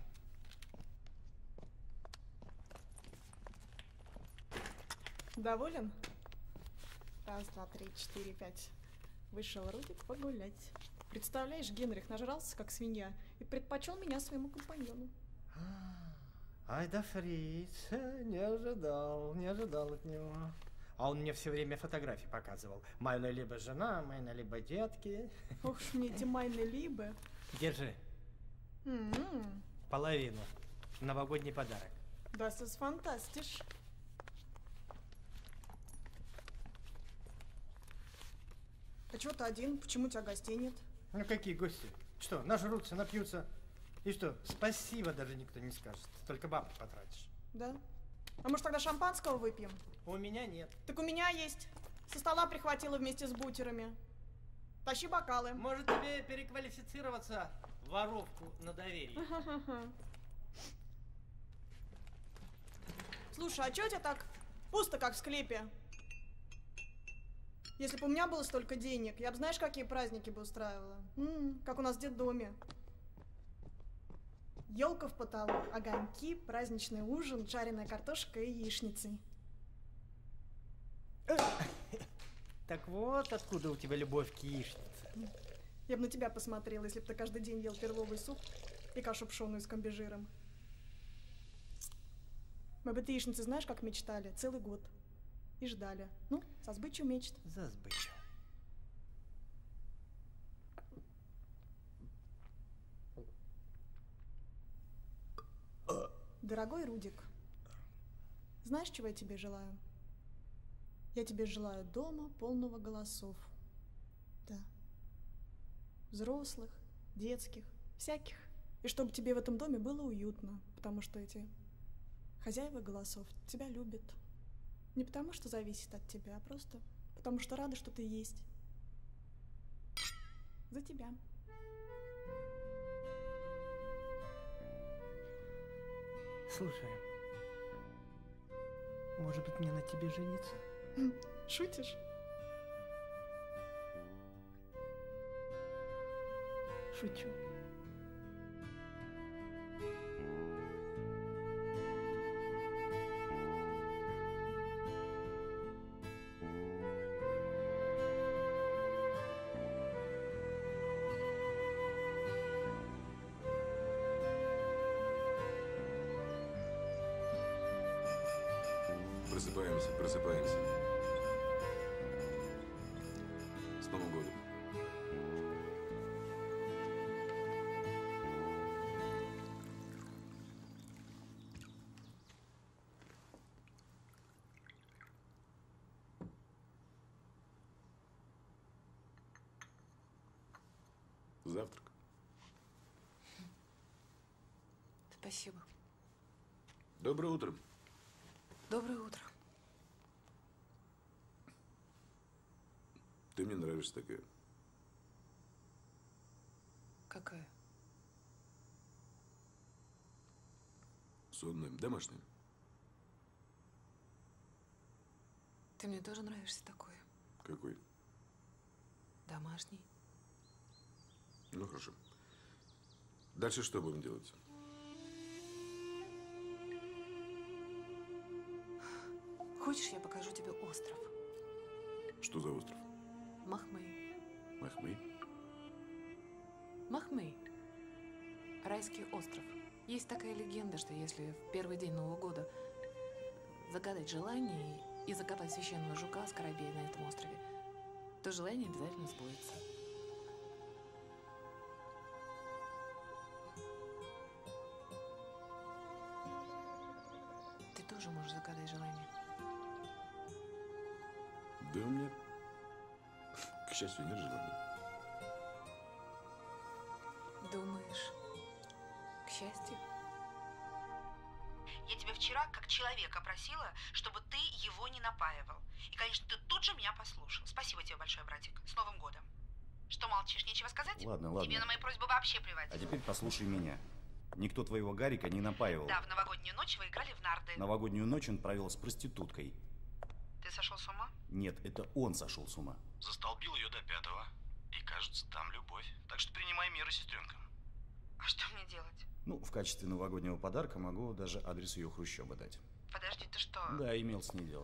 Доволен? Раз, два, три, четыре, пять. Вышел Рудик погулять. Представляешь, Генрих нажрался, как свинья, и предпочел меня своему компаньону. Ай да фриц, не ожидал от него. А он мне все время фотографии показывал. Майна либо жена, майна либо детки. Ух ж мне эти майны либо. Держи. Половину. Новогодний подарок. Das ist fantastisch. А чего ты один? Почему у тебя гостей нет? Ну какие гости? Что, нажрутся, напьются? И что, спасибо даже никто не скажет. Только бабки потратишь. Да? А может тогда шампанского выпьем? У меня нет. Так у меня есть. Со стола прихватила вместе с бутерами. Тащи бокалы. Может тебе переквалифицироваться в воровку на доверие? Слушай, а чё у тебя так пусто, как в склепе? Если бы у меня было столько денег, я бы, знаешь, какие праздники бы устраивала? Как у нас в детдоме. Елка в потолок, огоньки, праздничный ужин, жареная картошка и яичницы. Так вот откуда у тебя любовь к яичнице. Я бы на тебя посмотрела, если бы ты каждый день ел перловый суп и кашу пшеную с комбижиром. Мы бы ты яичницы знаешь, как мечтали? Целый год. И ждали. Ну, со сбычью мечт. За сбычью. Дорогой Рудик, знаешь, чего я тебе желаю? Я тебе желаю дома, полного голосов. Да. Взрослых, детских, всяких. И чтобы тебе в этом доме было уютно, потому что эти хозяева голосов тебя любят. Не потому, что зависит от тебя, а просто потому, что рады, что ты есть. За тебя. Слушай, может быть, мне на тебе жениться? Шутишь? Шучу. Просыпаемся. С Новым годом. Завтрак. Спасибо. Доброе утро. Доброе утро. Ты мне нравишься такая. Какая? Сонная, домашняя. Ты мне тоже нравишься такой. Какой? Домашний. Ну, хорошо. Дальше что будем делать? Хочешь, я покажу тебе остров? Что за остров? Махмей. Махмей? Махмей. Райский остров. Есть такая легенда, что если в первый день Нового года загадать желание и закопать священного жука с корабей на этом острове, то желание обязательно сбудется. Ты тоже можешь загадать желание. Да у меня, к счастью, нет желания. Думаешь, к счастью? Я тебя вчера как человека просила, чтобы ты его не напаивал. И, конечно, ты тут же меня послушал. Спасибо тебе большое, братик. С Новым годом. Что молчишь, нечего сказать? Ладно. Тебе на мои просьбы вообще плевать. А теперь послушай меня. Никто твоего Гарика не напаивал. Да, в новогоднюю ночь вы играли в нарды. Новогоднюю ночь он провел с проституткой. Ты сошел с ума? Нет, это он сошел с ума. Застолбил ее до 5-го. И кажется, там любовь. Так что принимай меры, сестренка. А что мне делать? Ну, в качестве новогоднего подарка могу даже адрес ее хрущеба дать. Подожди, ты что? Да, имел с ней дело.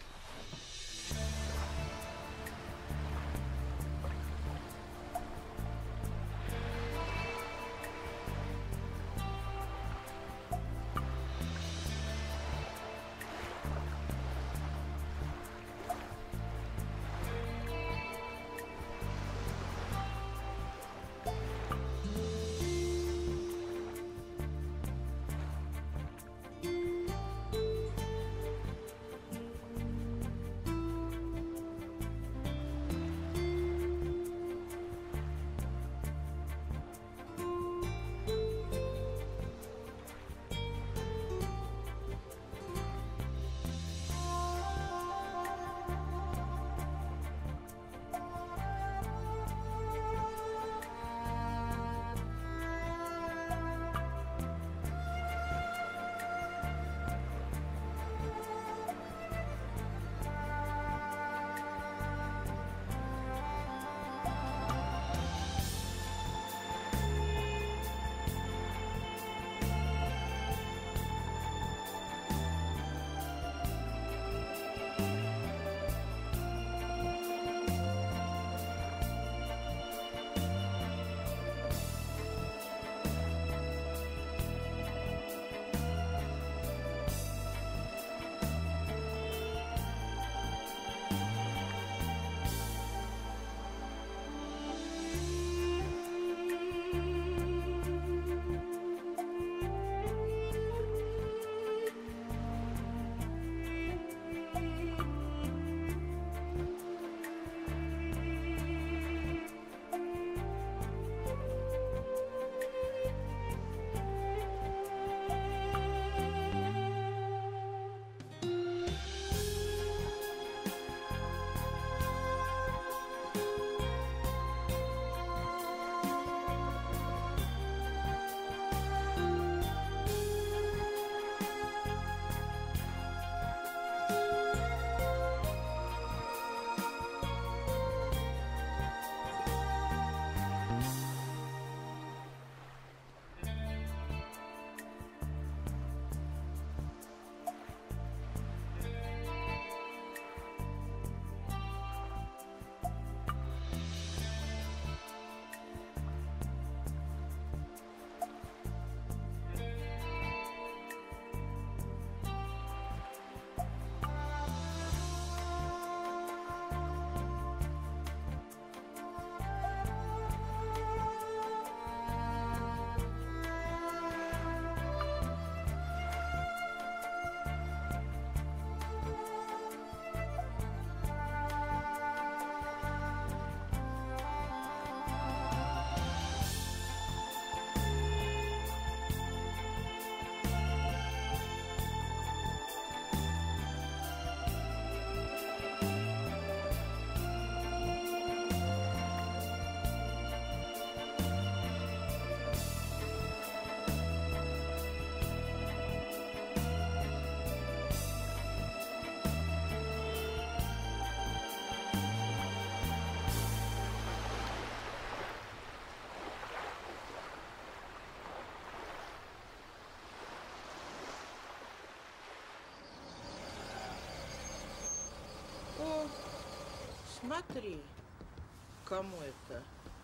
О, смотри, кому это?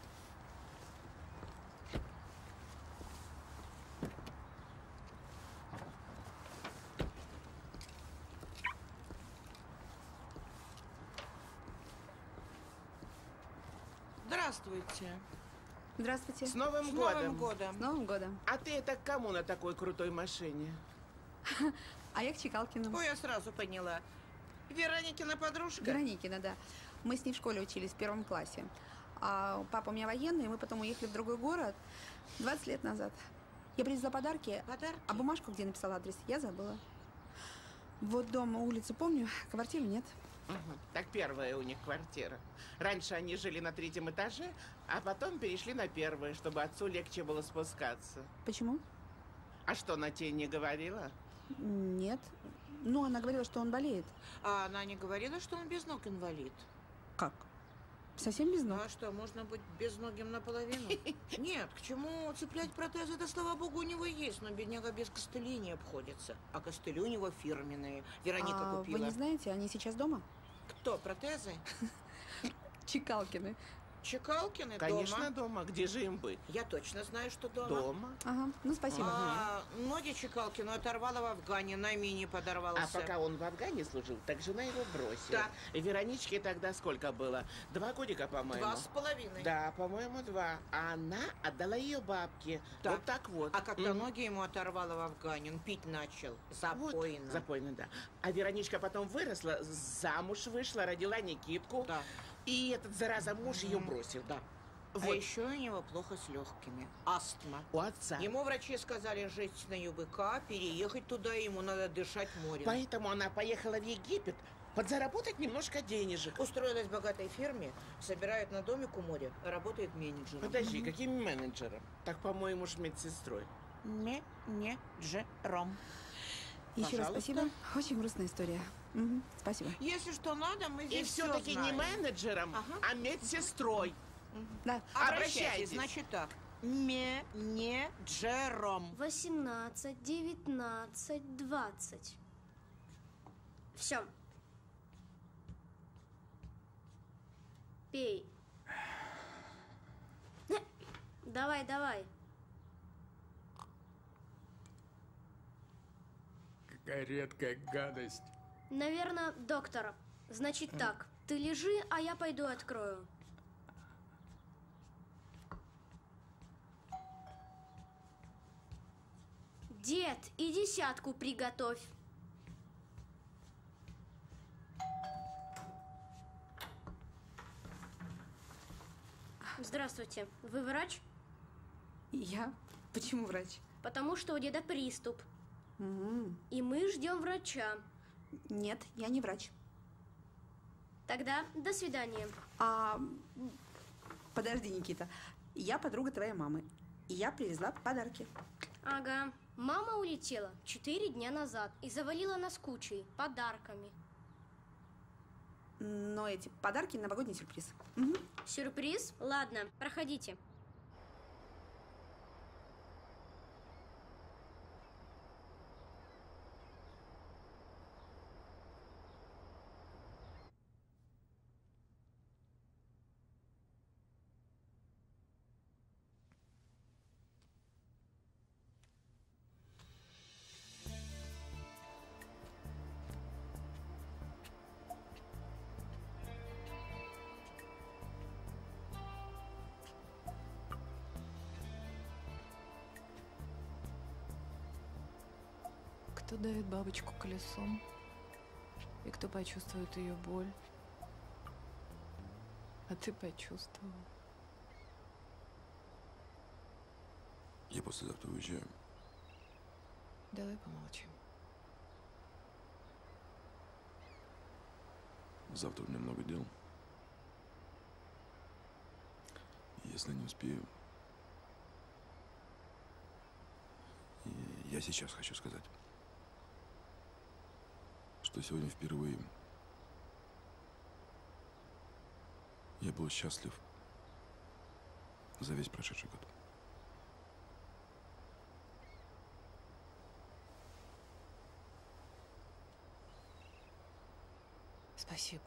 Здравствуйте. Здравствуйте. С Новым С годом. Новым годом. С Новым годом. А ты это к кому на такой крутой машине? А я к Чекалкину. Ой, я сразу поняла. Вероникина подружка? Вероникина, да. Мы с ней в школе учились в 1 классе. А папа у меня военный, и мы потом уехали в другой город 20 лет назад. Я привезла подарки, а бумажку, где написала адрес, я забыла. Вот дом, улицу помню, квартиру нет. Угу. Так первая у них квартира. Раньше они жили на 3-м этаже, а потом перешли на 1-й, чтобы отцу легче было спускаться. Почему? А что, она тебе не говорила? Нет. Ну, она говорила, что он болеет. А она не говорила, что он без ног инвалид? Как? Совсем без ног? Ну, а что, можно быть безногим наполовину? Нет, к чему цеплять протезы? Да, слава богу, у него есть, но бедняга без костылей не обходится. А костыли у него фирменные. Вероника купила. Вы не знаете, они сейчас дома? Кто, протезы? Чекалкины. Чекалкины Конечно, дома. Где же им быть? Я точно знаю, что дома. Дома? Ага, ну спасибо. А ноги Чекалкину оторвала в Афгане, на мине подорвался. А пока он в Афгане служил, так жена его бросила. Да. Вероничке тогда сколько было? 2 годика, по-моему. 2,5. Да, по-моему, 2. А она отдала ее бабке. Да. Вот так вот. А когда ноги ему оторвала в Афгане, он пить начал. Запойно. Вот, запойно, да. А Вероничка потом выросла, замуж вышла, родила Никитку. Да. И этот, зараза, муж ее бросил. Да. Вот. А еще у него плохо с легкими. Астма. У отца. Ему врачи сказали жить на ЮБК, переехать туда, ему надо дышать морем. Поэтому она поехала в Египет подзаработать немножко денежек. Устроилась в богатой фирме, собирает на домик у моря, работает менеджером. Подожди, каким менеджером? Так, по-моему, ж медсестрой. Менеджером. Еще раз спасибо. Очень грустная история. Угу, спасибо. Если что надо, мы здесь И все-таки не менеджером, а медсестрой. Да. Обращайтесь. Значит так. Менеджером. 18, 19, 20. Все. Пей. Давай, давай. Какая редкая гадость. Наверное, доктор. Значит так, ты лежи, а я пойду открою. Дед, и 10 приготовь. Здравствуйте. Вы врач? Я? Почему врач? Потому что у деда приступ. И мы ждем врача. Нет, я не врач. Тогда до свидания. Подожди, Никита. Я подруга твоей мамы. И я привезла подарки. Ага. Мама улетела 4 дня назад и завалила нас кучей подарками. Но эти подарки — новогодний сюрприз. Сюрприз? Ладно, проходите. Кто давит бабочку колесом, и кто почувствует ее боль. А ты почувствовал. Я послезавтра уезжаю. Давай помолчим. Завтра у меня много дел. Если не успею... И я сейчас хочу сказать, что сегодня впервые я был счастлив за весь прошедший год. Спасибо.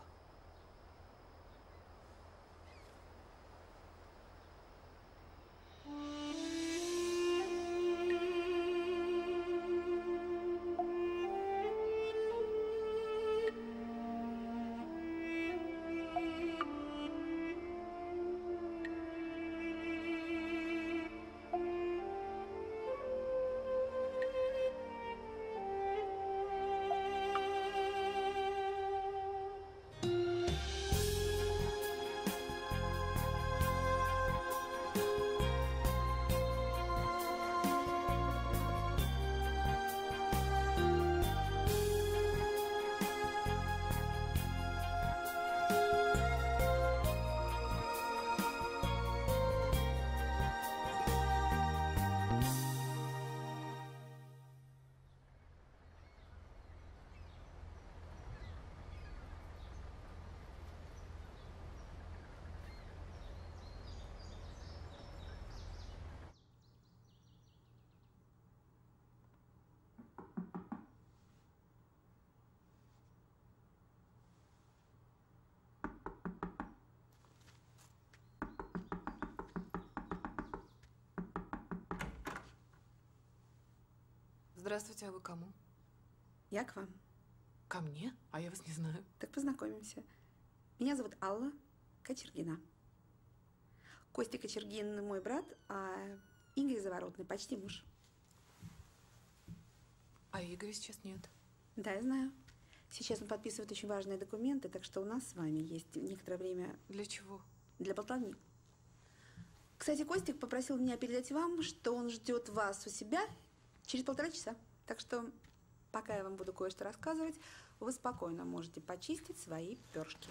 Здравствуйте, а вы кому? Я к вам. Ко мне? А я вас не знаю. Так познакомимся. Меня зовут Алла Кочергина. Костя Кочергин мой брат, а Игорь Заворотный почти муж. А Игоря сейчас нет. Да, я знаю. Сейчас он подписывает очень важные документы, так что у нас с вами есть некоторое время... Для чего? Для болтовни. Кстати, Костик попросил меня передать вам, что он ждет вас у себя через 1,5 часа. Так что, пока я вам буду кое-что рассказывать, вы спокойно можете почистить свои перышки.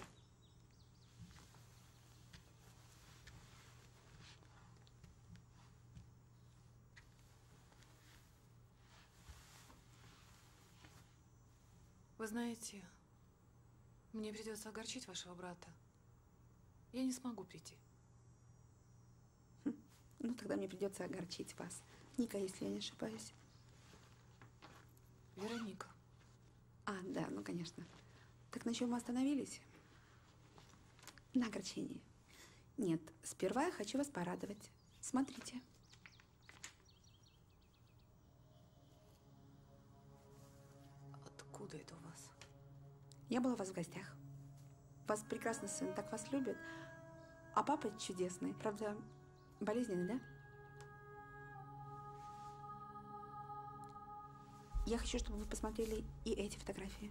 Вы знаете, мне придется огорчить вашего брата. Я не смогу прийти. Ну, тогда мне придется огорчить вас. Ника, если я не ошибаюсь. Вероника. А, да, ну, конечно. Так на чем мы остановились? На огорчении. Нет, сперва я хочу вас порадовать. Смотрите. Откуда это у вас? Я была у вас в гостях. Вас прекрасный сын, так вас любит. А папа чудесный. Правда, болезненный, да? Я хочу, чтобы вы посмотрели и эти фотографии.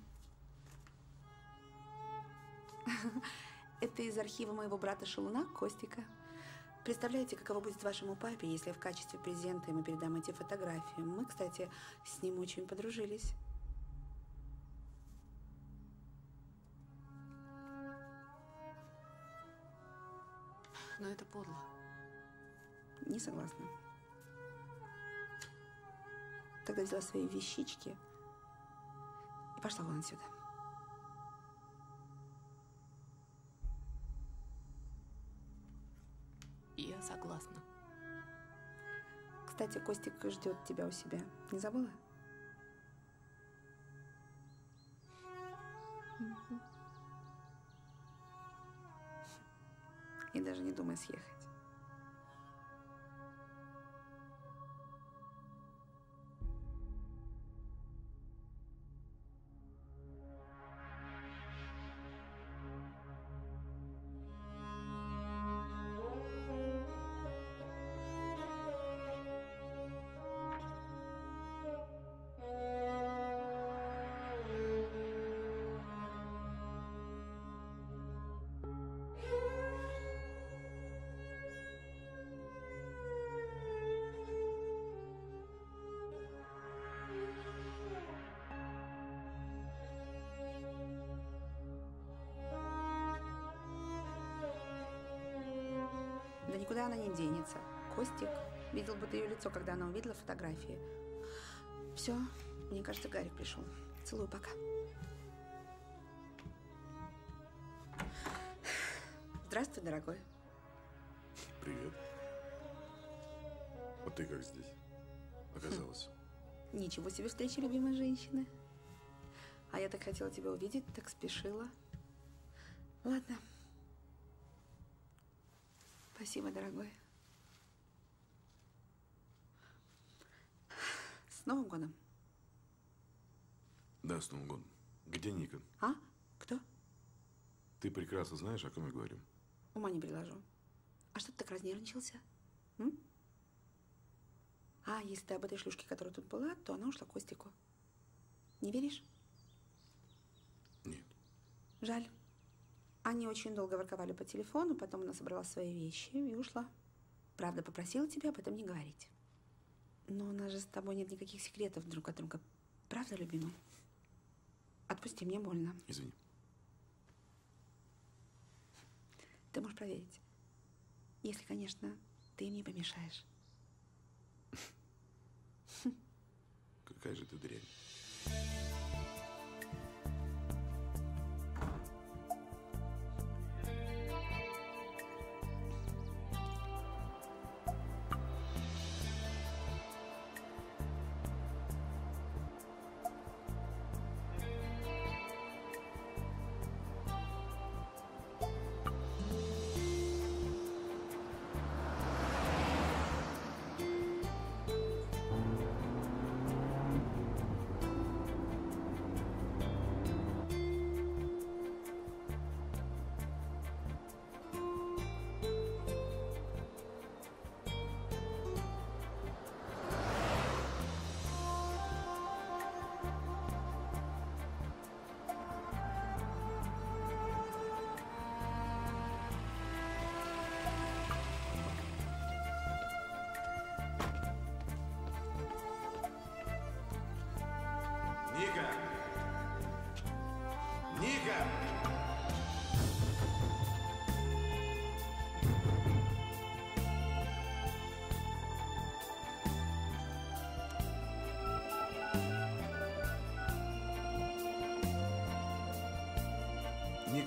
Это из архива моего брата Шалуна, Костика. Представляете, каково будет вашему папе, если в качестве презента ему передам эти фотографии? Мы, кстати, с ним очень подружились. Но это подло. Не согласна. Тогда взяла свои вещички и пошла вон отсюда. Я согласна. Кстати, Костик ждет тебя у себя. Не забыла? И даже не думай съехать. Да никуда она не денется. Костик видел бы ее лицо, когда она увидела фотографии. Все, мне кажется, Гарик пришел. Целую, пока. Здравствуй, дорогой. Привет. А ты как здесь оказалась? Ничего себе встреча любимой женщины. А я так хотела тебя увидеть, так спешила. Ладно. Спасибо, дорогой. С Новым годом. Да, с Новым годом. Где Ника? А? Кто? Ты прекрасно знаешь, о ком я говорю. Ума не приложу. А что ты так разнервничался? М? А, если ты об этой шлюшке, которая тут была, то она ушла к Костику. Не веришь? Нет. Жаль. Они очень долго ворковали по телефону, потом она собрала свои вещи и ушла. Правда, попросила тебя об этом не говорить. Но у нас же с тобой нет никаких секретов друг от друга. Правда, любимый? Отпусти, мне больно. Извини. Ты можешь проверить. Если, конечно, ты им не помешаешь. Какая же ты дрянь.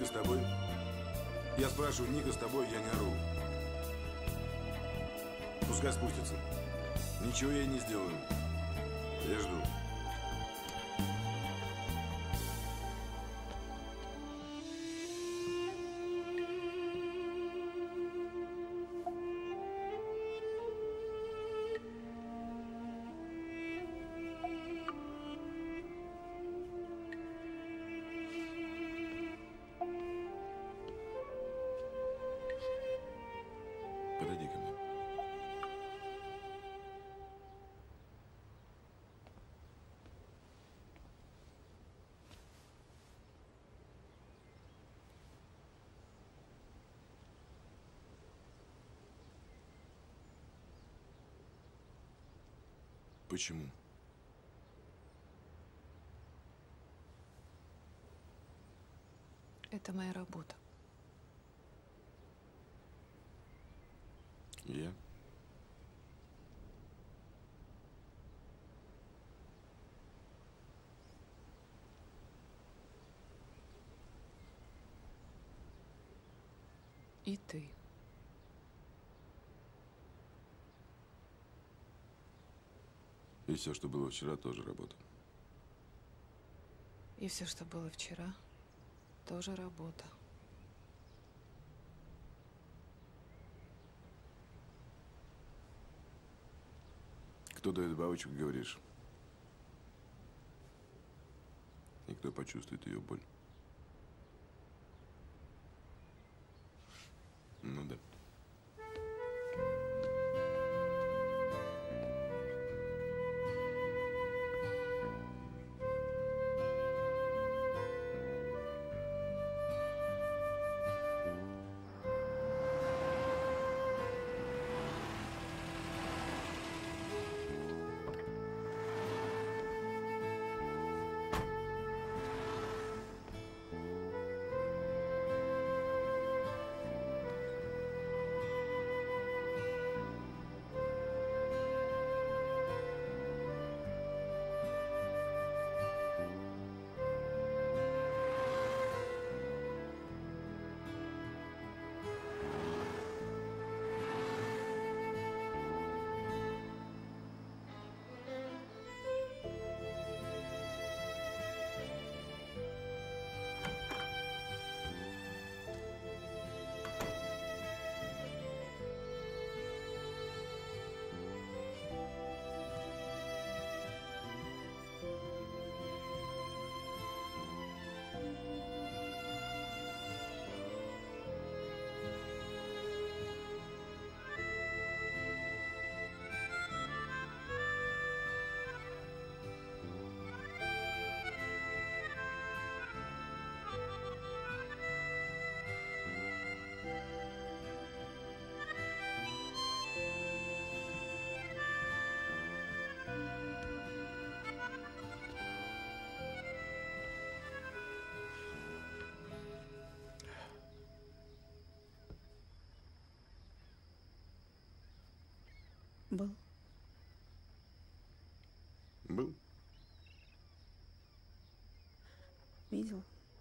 с тобой? Я спрашиваю, Ника с тобой, я не ору. Пускай спустится. Ничего я не сделаю. Я жду. Подойди ко мне. Почему? Это моя работа. Я? И ты. И все, что было вчера, тоже работа. И все, что было вчера, тоже работа. Кто дает бабочку, говоришь? И кто почувствует ее боль? Ну да. Был. Был. Видел.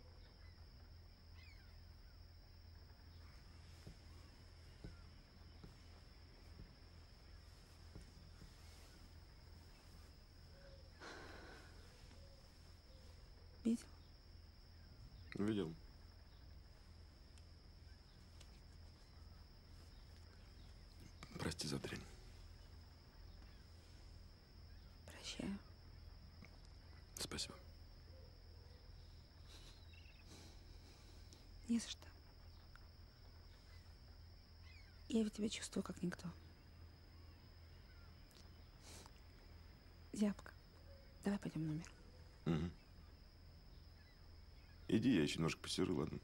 Видел. Видел. Прости за дрянь. Прощаю. Спасибо. Не за что. Я ведь тебя чувствую, как никто. Зябко. Давай пойдем в номер. Угу. Иди, я еще немножко посижу, ладно?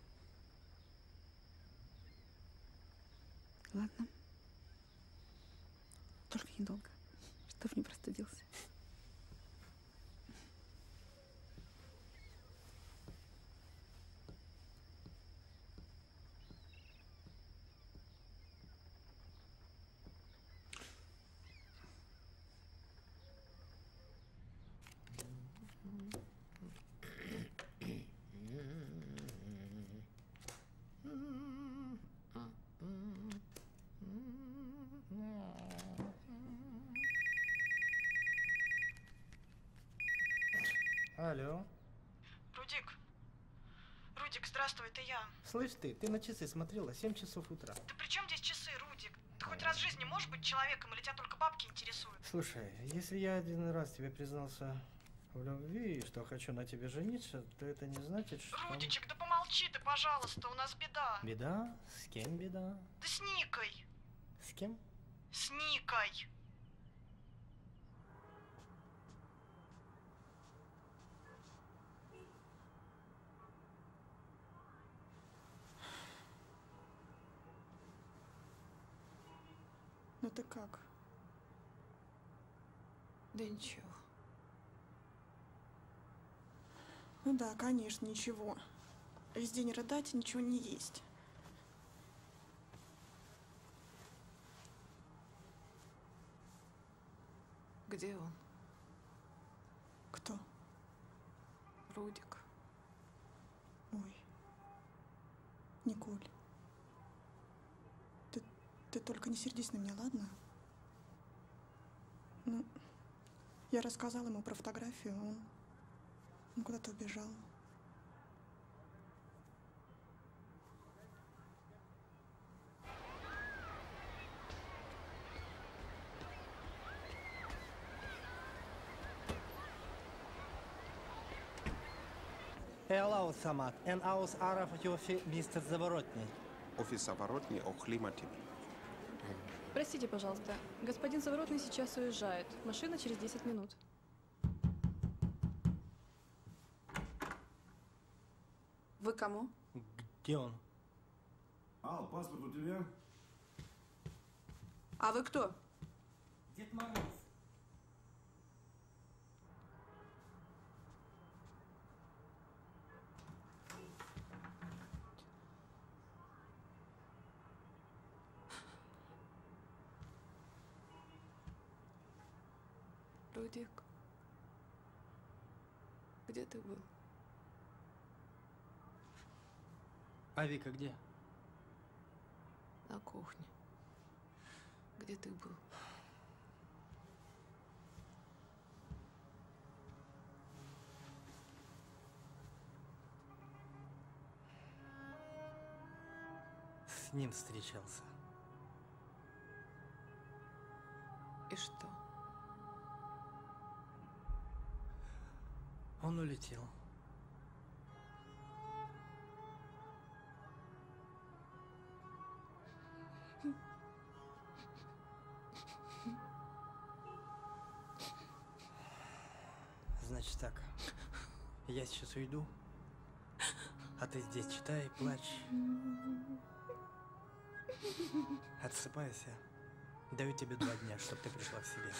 Ладно. Только недолго, чтоб не простудился. Алло. Рудик, здравствуй, это я. Слышь ты на часы смотрела? 7 часов утра. Да при чем здесь часы, Рудик? Ты хоть раз в жизни можешь быть человеком, или тебя только бабки интересуют? Слушай, если я один раз тебе признался в любви, и что хочу на тебе жениться, то это не значит, что... Рудичек, да помолчи ты, пожалуйста, у нас беда. Беда? С кем беда? Да с Никой. С кем? С Никой. Ну ты как? Да ничего. Ну да, конечно, ничего. Весь день рыдать, ничего не есть. Где он? Кто? Рудик. Ой. Николь. Ты только не сердись на меня, ладно? Ну, я рассказала ему про фотографию, он куда-то убежал. Элау Самат, эн аус арав йофи мистер Заворотний. Офис Заворотний о климате. Простите, пожалуйста. Господин Заворотный сейчас уезжает. Машина через 10 минут. Вы кому? Где он? Ал, паспорт у тебя? А вы кто? Дед Мороз. Рудик, где ты был? А Вика где? На кухне. Где ты был? С ним встречался. И что? Он улетел. Значит так, я сейчас уйду, а ты здесь читай и плачь. Отсыпайся. Даю тебе 2 дня, чтобы ты пришла в себя.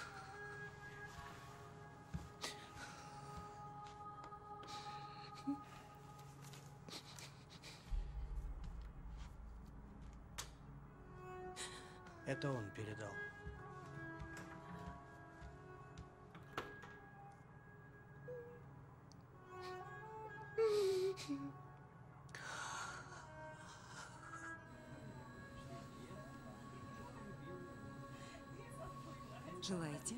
Это он передал. Желаете?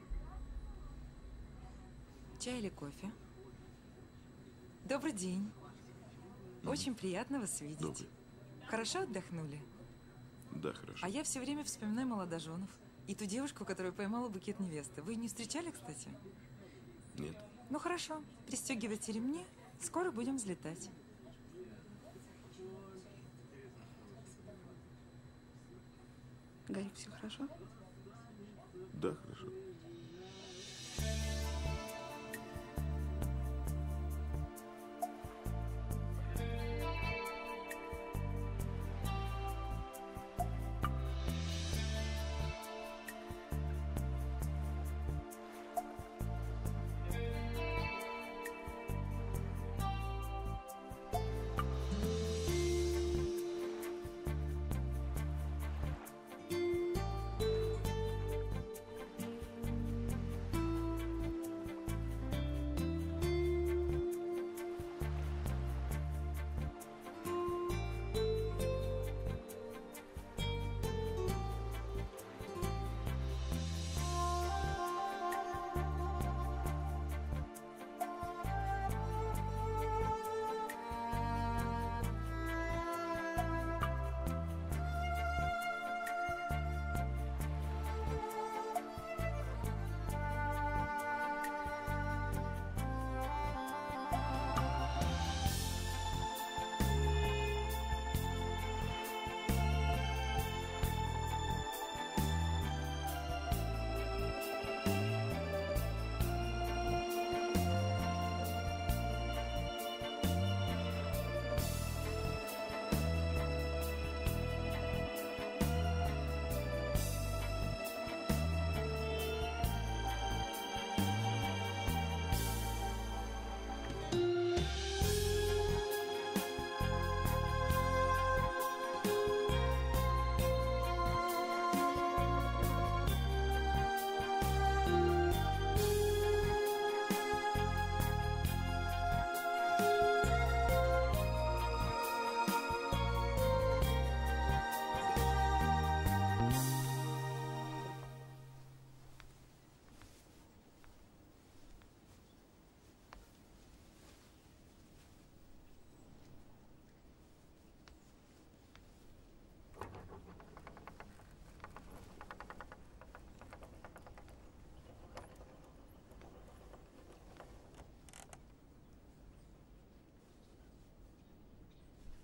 Чай или кофе? Добрый день. Очень приятно вас видеть. Добрый. Хорошо отдохнули? Да, хорошо. А я все время вспоминаю молодоженов. И ту девушку, которую поймала букет невесты. Вы не встречали, кстати? Нет. Ну хорошо. Пристегивайте ремни. Скоро будем взлетать. Гарик, все хорошо? Да, хорошо.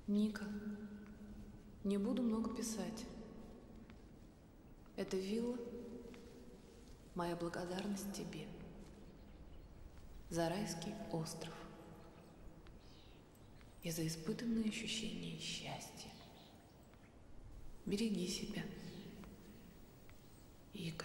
Ника, не буду много писать. Эта вилла — моя благодарность тебе за райский остров и за испытанные ощущения счастья. Береги себя, Игорь.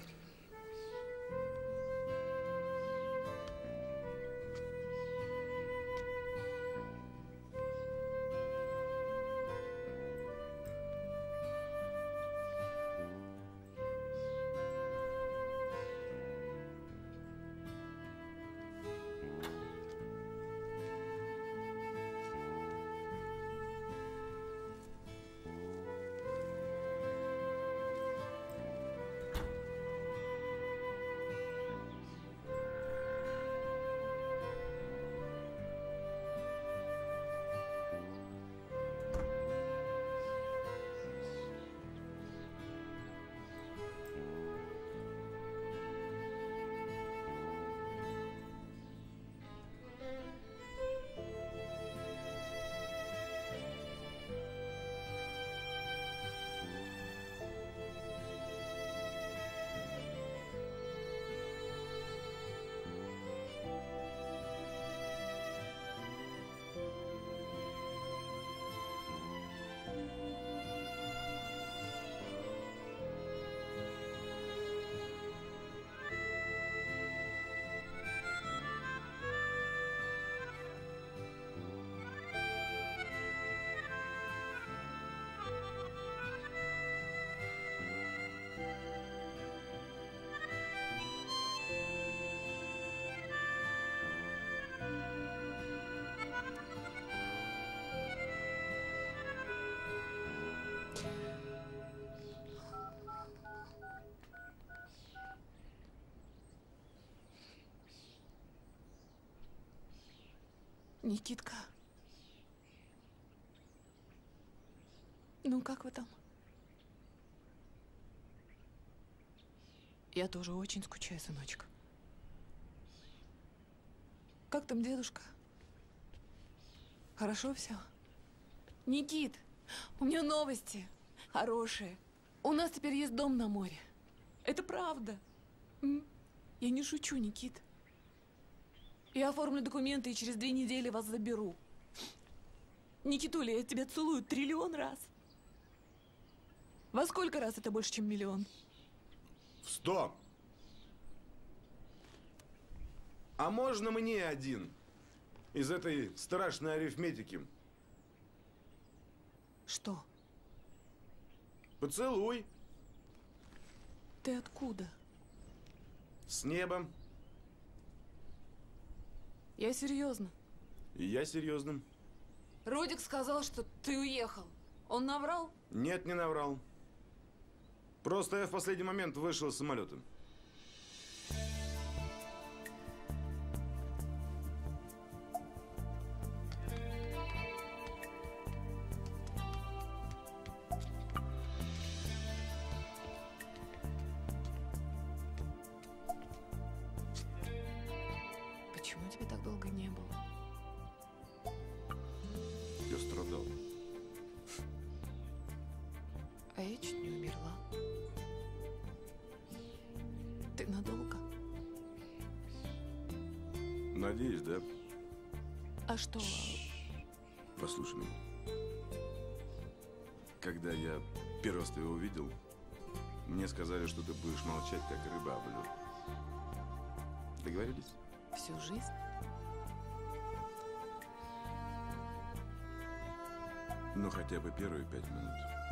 Никитка. Ну, как вы там? Я тоже очень скучаю, сыночек. Как там дедушка? Хорошо все? Никит, у меня новости хорошие. У нас теперь есть дом на море. Это правда. Я не шучу, Никит. Я оформлю документы и через 2 недели вас заберу. Никитуля, я тебя целую 1 000 000 раз. Во сколько раз это больше, чем 1 000 000? В 100. А можно мне 1 из этой страшной арифметики? Что? Поцелуй. Ты откуда? С неба. Я серьезно. И я серьезно. Родик сказал, что ты уехал. Он наврал? Нет, не наврал. Просто я в последний момент вышел из самолета. Почему тебя так долго не было? Я страдал. А я чуть не умерла. Ты надолго? Надеюсь, да? А что? Послушай меня. Когда я первый раз тебя увидел, мне сказали, что ты будешь молчать, как рыба об лед. Договорились? Всю жизнь? Ну, хотя бы первые 5 минут.